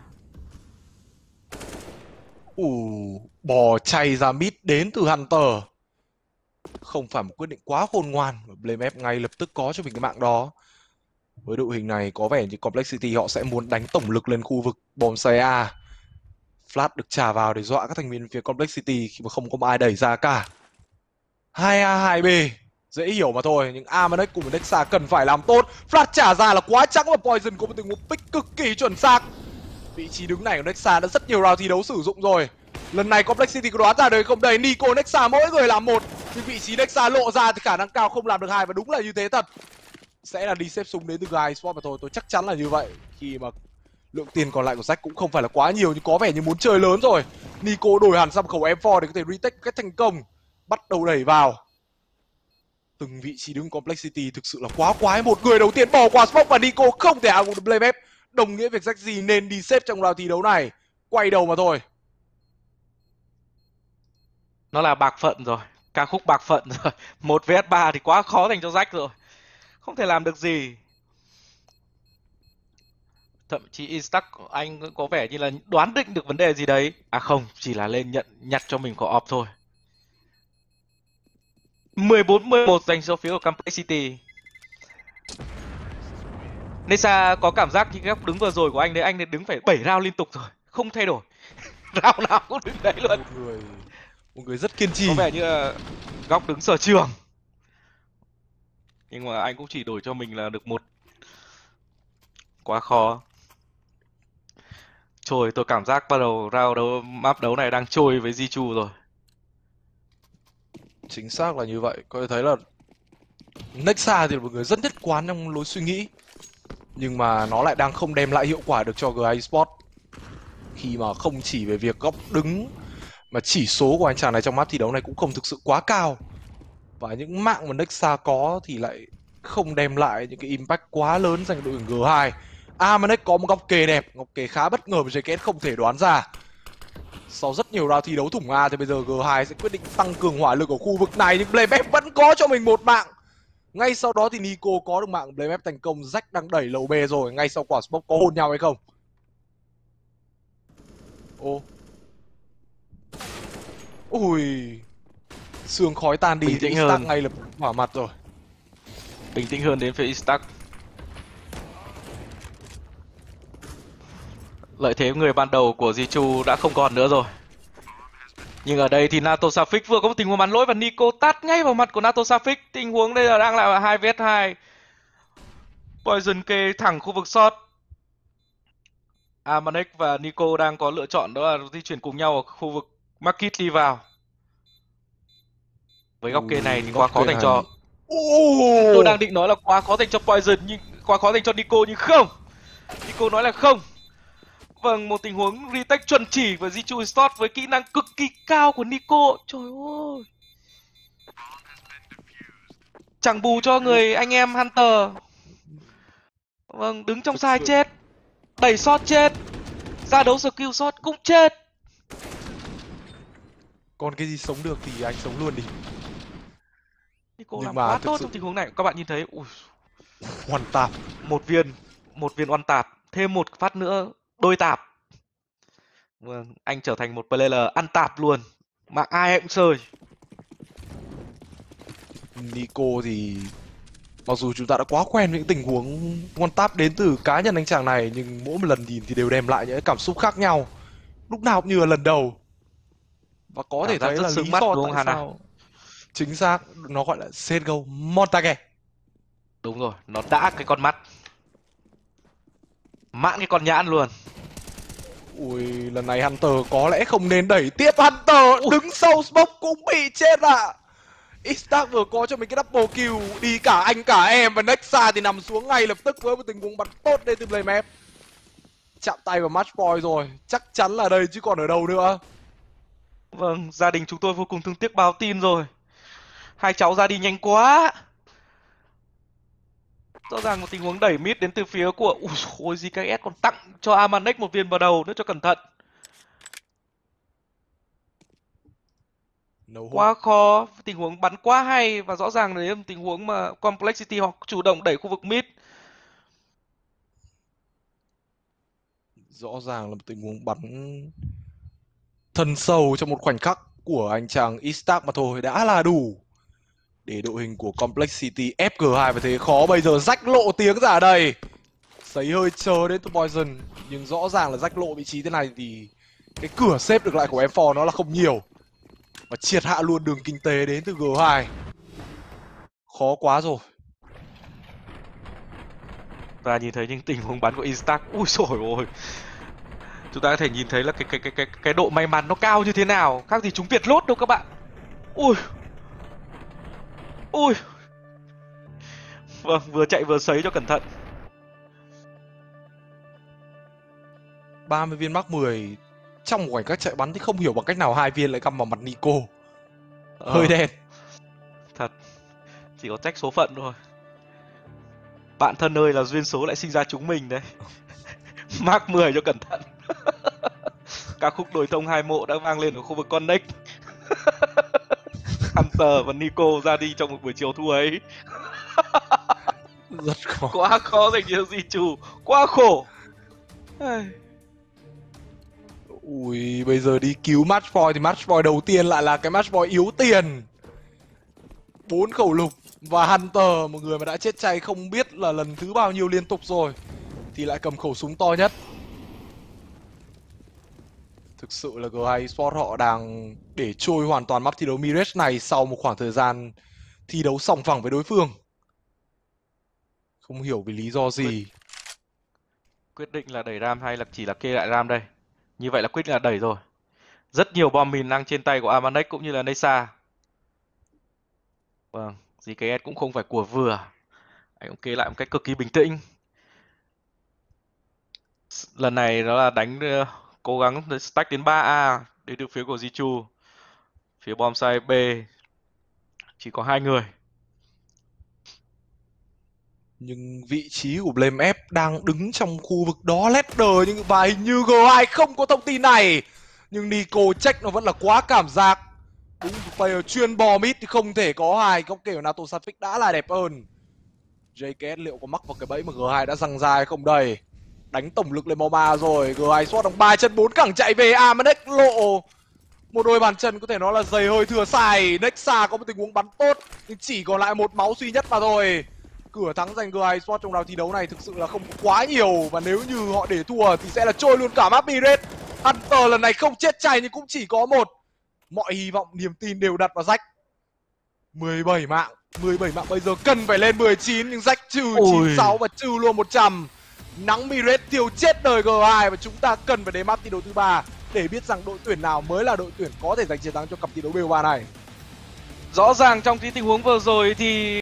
Ủ, bò chay ra mid đến từ Hunter. Không phải một quyết định quá khôn ngoan. BlameF ngay lập tức có cho mình cái mạng đó. Với đội hình này có vẻ như Complexity họ sẽ muốn đánh tổng lực lên khu vực Bonsai A. Flash được trả vào để dọa các thành viên phía Complexity khi mà không có ai đẩy ra cả. hai A hai B dễ hiểu mà thôi, nhưng Amanek cùng với Nexa cần phải làm tốt. Flash trả ra là quá trắng và Poison có một tình huống pick cực kỳ chuẩn xác. Vị trí đứng này của Nexa đã rất nhiều round thi đấu sử dụng rồi. Lần này Complexity có đoán ra đời không? Đây, Nico, Nexa mỗi người làm một, nhưng vị trí Nexa lộ ra thì khả năng cao không làm được hai, và đúng là như thế thật. Sẽ là đi xếp súng đến từ G hai Sport mà thôi, tôi chắc chắn là như vậy. Khi mà lượng tiền còn lại của Jack cũng không phải là quá nhiều, nhưng có vẻ như muốn chơi lớn rồi. Nico đổi hẳn sang khẩu em bốn để có thể retake cách thành công. Bắt đầu đẩy vào. Từng vị trí đứng Complexity thực sự là quá quái. Một người đầu tiên bỏ qua Smoke và Nico không thể hạ gục được BlameF. Đồng nghĩa việc Jaxi nên đi xếp trong round thi đấu này. Quay đầu mà thôi. Nó là bạc phận rồi. Ca khúc bạc phận rồi. Một vs ba thì quá khó dành cho Jack rồi. Không thể làm được gì. Thậm chí Instax của anh có vẻ như là đoán định được vấn đề gì đấy. À không, chỉ là lên nhận nhặt cho mình của off thôi. mười bốn mười một dành cho phía của Complexity. Nesa có cảm giác như cái góc đứng vừa rồi của anh đấy, anh ấy đứng phải bảy round liên tục rồi, không thay đổi. Round nào cũng đứng đấy luôn. Một người, một người rất kiên trì. Có vẻ như là góc đứng sở trường. Nhưng mà anh cũng chỉ đổi cho mình là được một. Quá khó. Trôi, tôi cảm giác bắt đầu round đấu, map đấu này đang trôi với Jichu rồi. Chính xác là như vậy. Có thể thấy là Nexa thì là một người rất nhất quán trong lối suy nghĩ. Nhưng mà nó lại đang không đem lại hiệu quả được cho giê hai Esports. Khi mà không chỉ về việc góc đứng mà chỉ số của anh chàng này trong map thi đấu này cũng không thực sự quá cao. Và những mạng mà Nexa có thì lại không đem lại những cái impact quá lớn dành cho đội hình giê hai. Amanex có một góc kề đẹp, góc kề khá bất ngờ mà gi ca ét không thể đoán ra. Sau rất nhiều round thi đấu thủng A thì bây giờ giê hai sẽ quyết định tăng cường hỏa lực ở khu vực này, nhưng Blamep vẫn có cho mình một mạng. Ngay sau đó thì Nico có được mạng Blamep thành công. Jack đang đẩy lầu B rồi, ngay sau quả smoke có hôn nhau hay không? Ô ui, sương khói tan đi Bình thì tĩnh Instax hơn, ngay lập tức hỏa mặt rồi. bình tĩnh hơn đến phía Instax. Lợi thế người ban đầu của Jichu đã không còn nữa rồi. Nhưng ở đây thì NATO Safix vừa có một tình huống bắn lỗi và Nico tát ngay vào mặt của NATO Safix. Tình huống đây là đang lại là hai vs hai. Poison kê thẳng khu vực short. Amanex và Nico đang có lựa chọn đó là di chuyển cùng nhau ở khu vực Market đi vào. Với góc kê này Ui, thì góc quá khó kê dành này. cho... Tôi Ô, đang định nói là quá khó dành cho Poison, nhưng quá khó dành cho Nico, nhưng không. Nico nói là không. Vâng, một tình huống retake chuẩn chỉ và Jichu Start với kỹ năng cực kỳ cao của Nico. Trời ơi. Chẳng bù cho người anh em Hunter. Vâng, đứng trong thực sai sự chết. Đẩy shot chết. Ra đấu skill shot cũng chết. còn cái gì sống được thì anh sống luôn đi. Nico Nhưng làm mà quá thực tốt sự trong tình huống này. Các bạn nhìn thấy, ui, hoàn tạp. một viên, một viên one tạp, thêm một phát nữa đôi tạp. Vâng, anh trở thành một player ăn tạp luôn. Mà ai cũng chơi. Nico thì mặc dù chúng ta đã quá quen với những tình huống one tap đến từ cá nhân anh chàng này, nhưng mỗi một lần nhìn thì đều đem lại những cảm xúc khác nhau. Lúc nào cũng như là lần đầu. Và có thể Cảm giác thấy rất là sướng lý mắt do đúng không tại Hana? sao chính xác nó gọi là Sengo Montage. Đúng rồi, nó đã cái con mắt. Mãn cái con nhãn luôn. Ui, lần này Hunter có lẽ không nên đẩy tiếp. Hunter Ui, đứng sau smoke cũng bị chết ạ. À. Instax vừa có cho mình cái double kill, đi cả anh cả em, và Nexa thì nằm xuống ngay lập tức với một tình huống bắn tốt đến từ Blamep. Chạm tay vào match point rồi, chắc chắn là đây chứ còn ở đâu nữa. vâng, gia đình chúng tôi vô cùng thương tiếc báo tin rồi. Hai cháu ra đi nhanh quá. Rõ ràng một tình huống đẩy mid đến từ phía của... Ui ôi, gi ca ét còn tặng cho Amanex một viên vào đầu nữa cho cẩn thận. No hope. Quá khó, tình huống bắn quá hay và rõ ràng đấy là một tình huống mà Complexity họ chủ động đẩy khu vực mid. Rõ ràng là một tình huống bắn thân sâu trong một khoảnh khắc của anh chàng Instax mà thôi đã là đủ để đội hình của Complexity ép giê hai và thế khó. Bây giờ rách lộ tiếng ra ở đây, sấy hơi chờ đến từ Poison, nhưng rõ ràng là rách lộ vị trí thế này thì cái cửa xếp được lại của em bốn nó là không nhiều, và triệt hạ luôn đường kinh tế đến từ giê hai. Khó quá rồi. Và nhìn thấy những tình huống bắn của Instax. Ui dồi ôi. Chúng ta có thể nhìn thấy là cái cái cái cái cái độ may mắn nó cao như thế nào, khác gì chúng Việt lốt đâu các bạn. Ui. Ui. Vâng, vừa chạy vừa sấy cho cẩn thận. ba mươi viên mắc mười trong một khoảnh khắc chạy bắn thì không hiểu bằng cách nào hai viên lại găm vào mặt Nico. Ờ, Hơi đen. thật. Chỉ có trách số phận thôi. Bạn thân ơi, là duyên số lại sinh ra chúng mình đấy. Mark mười cho cẩn thận. Ca khúc đồi thông hai mộ đã vang lên ở khu vực Connect. Hunter và Nico ra đi trong một buổi chiều thu ấy. Rất khó. Quá khó dành cho Jichu. Quá khổ. Ui, bây giờ đi cứu match point thì match point đầu tiên lại là cái match point yếu tiền. Bốn khẩu lục và Hunter, một người mà đã chết chay không biết là lần thứ bao nhiêu liên tục rồi, thì lại cầm khẩu súng to nhất. Thực sự là giê hai Esports họ đang để trôi hoàn toàn map thi đấu Mirage này sau một khoảng thời gian thi đấu sòng phẳng với đối phương. Không hiểu vì lý do gì. Quyết, quyết định là đẩy ram hay là chỉ là kê lại ram đây? Như vậy là quyết định là đẩy rồi. Rất nhiều bom mìn đang trên tay của Amanex cũng như là Nessa. Vâng, gi ca ét cũng không phải của vừa. Anh cũng kê lại một cách cực kỳ bình tĩnh. Lần này nó là đánh ờ, cố gắng stack đến ba A đến từ phía của Jichu. Phía bom side B chỉ có hai người. Nhưng vị trí của Blame F đang đứng trong khu vực đó ladder, nhưng và hình như G hai không có thông tin này. Nhưng Nico check nó vẫn là quá cảm giác. Đúng, player chuyên bò mid thì không thể có hai, không kể NATO Safik đã là đẹp hơn. gi ca ét liệu có mắc vào cái bẫy mà G hai đã răng ra hay không đây? Đánh tổng lực lên Moma rồi, G hai shot bằng ba chân bốn cẳng chạy về Amadex lộ. Một đôi bàn chân có thể nói là dày hơi thừa xài. Nexa có một tình huống bắn tốt nhưng chỉ còn lại một máu duy nhất mà thôi. Cửa thắng dành G hai Sport trong round thi đấu này thực sự là không quá nhiều, và nếu như họ để thua thì sẽ là trôi luôn cả map Miret. Hunter lần này không chết chay nhưng cũng chỉ có một. Mọi hy vọng niềm tin đều đặt vào Jack. mười bảy mạng, mười bảy mạng bây giờ cần phải lên mười chín, nhưng Jack trừ chín mươi sáu và trừ luôn một trăm. Nắng Miret tiêu chết đời G hai và chúng ta cần phải đến map thi đấu thứ ba để biết rằng đội tuyển nào mới là đội tuyển có thể giành chiến thắng cho cặp thi đấu bê o ba này. Rõ ràng trong cái tình huống vừa rồi thì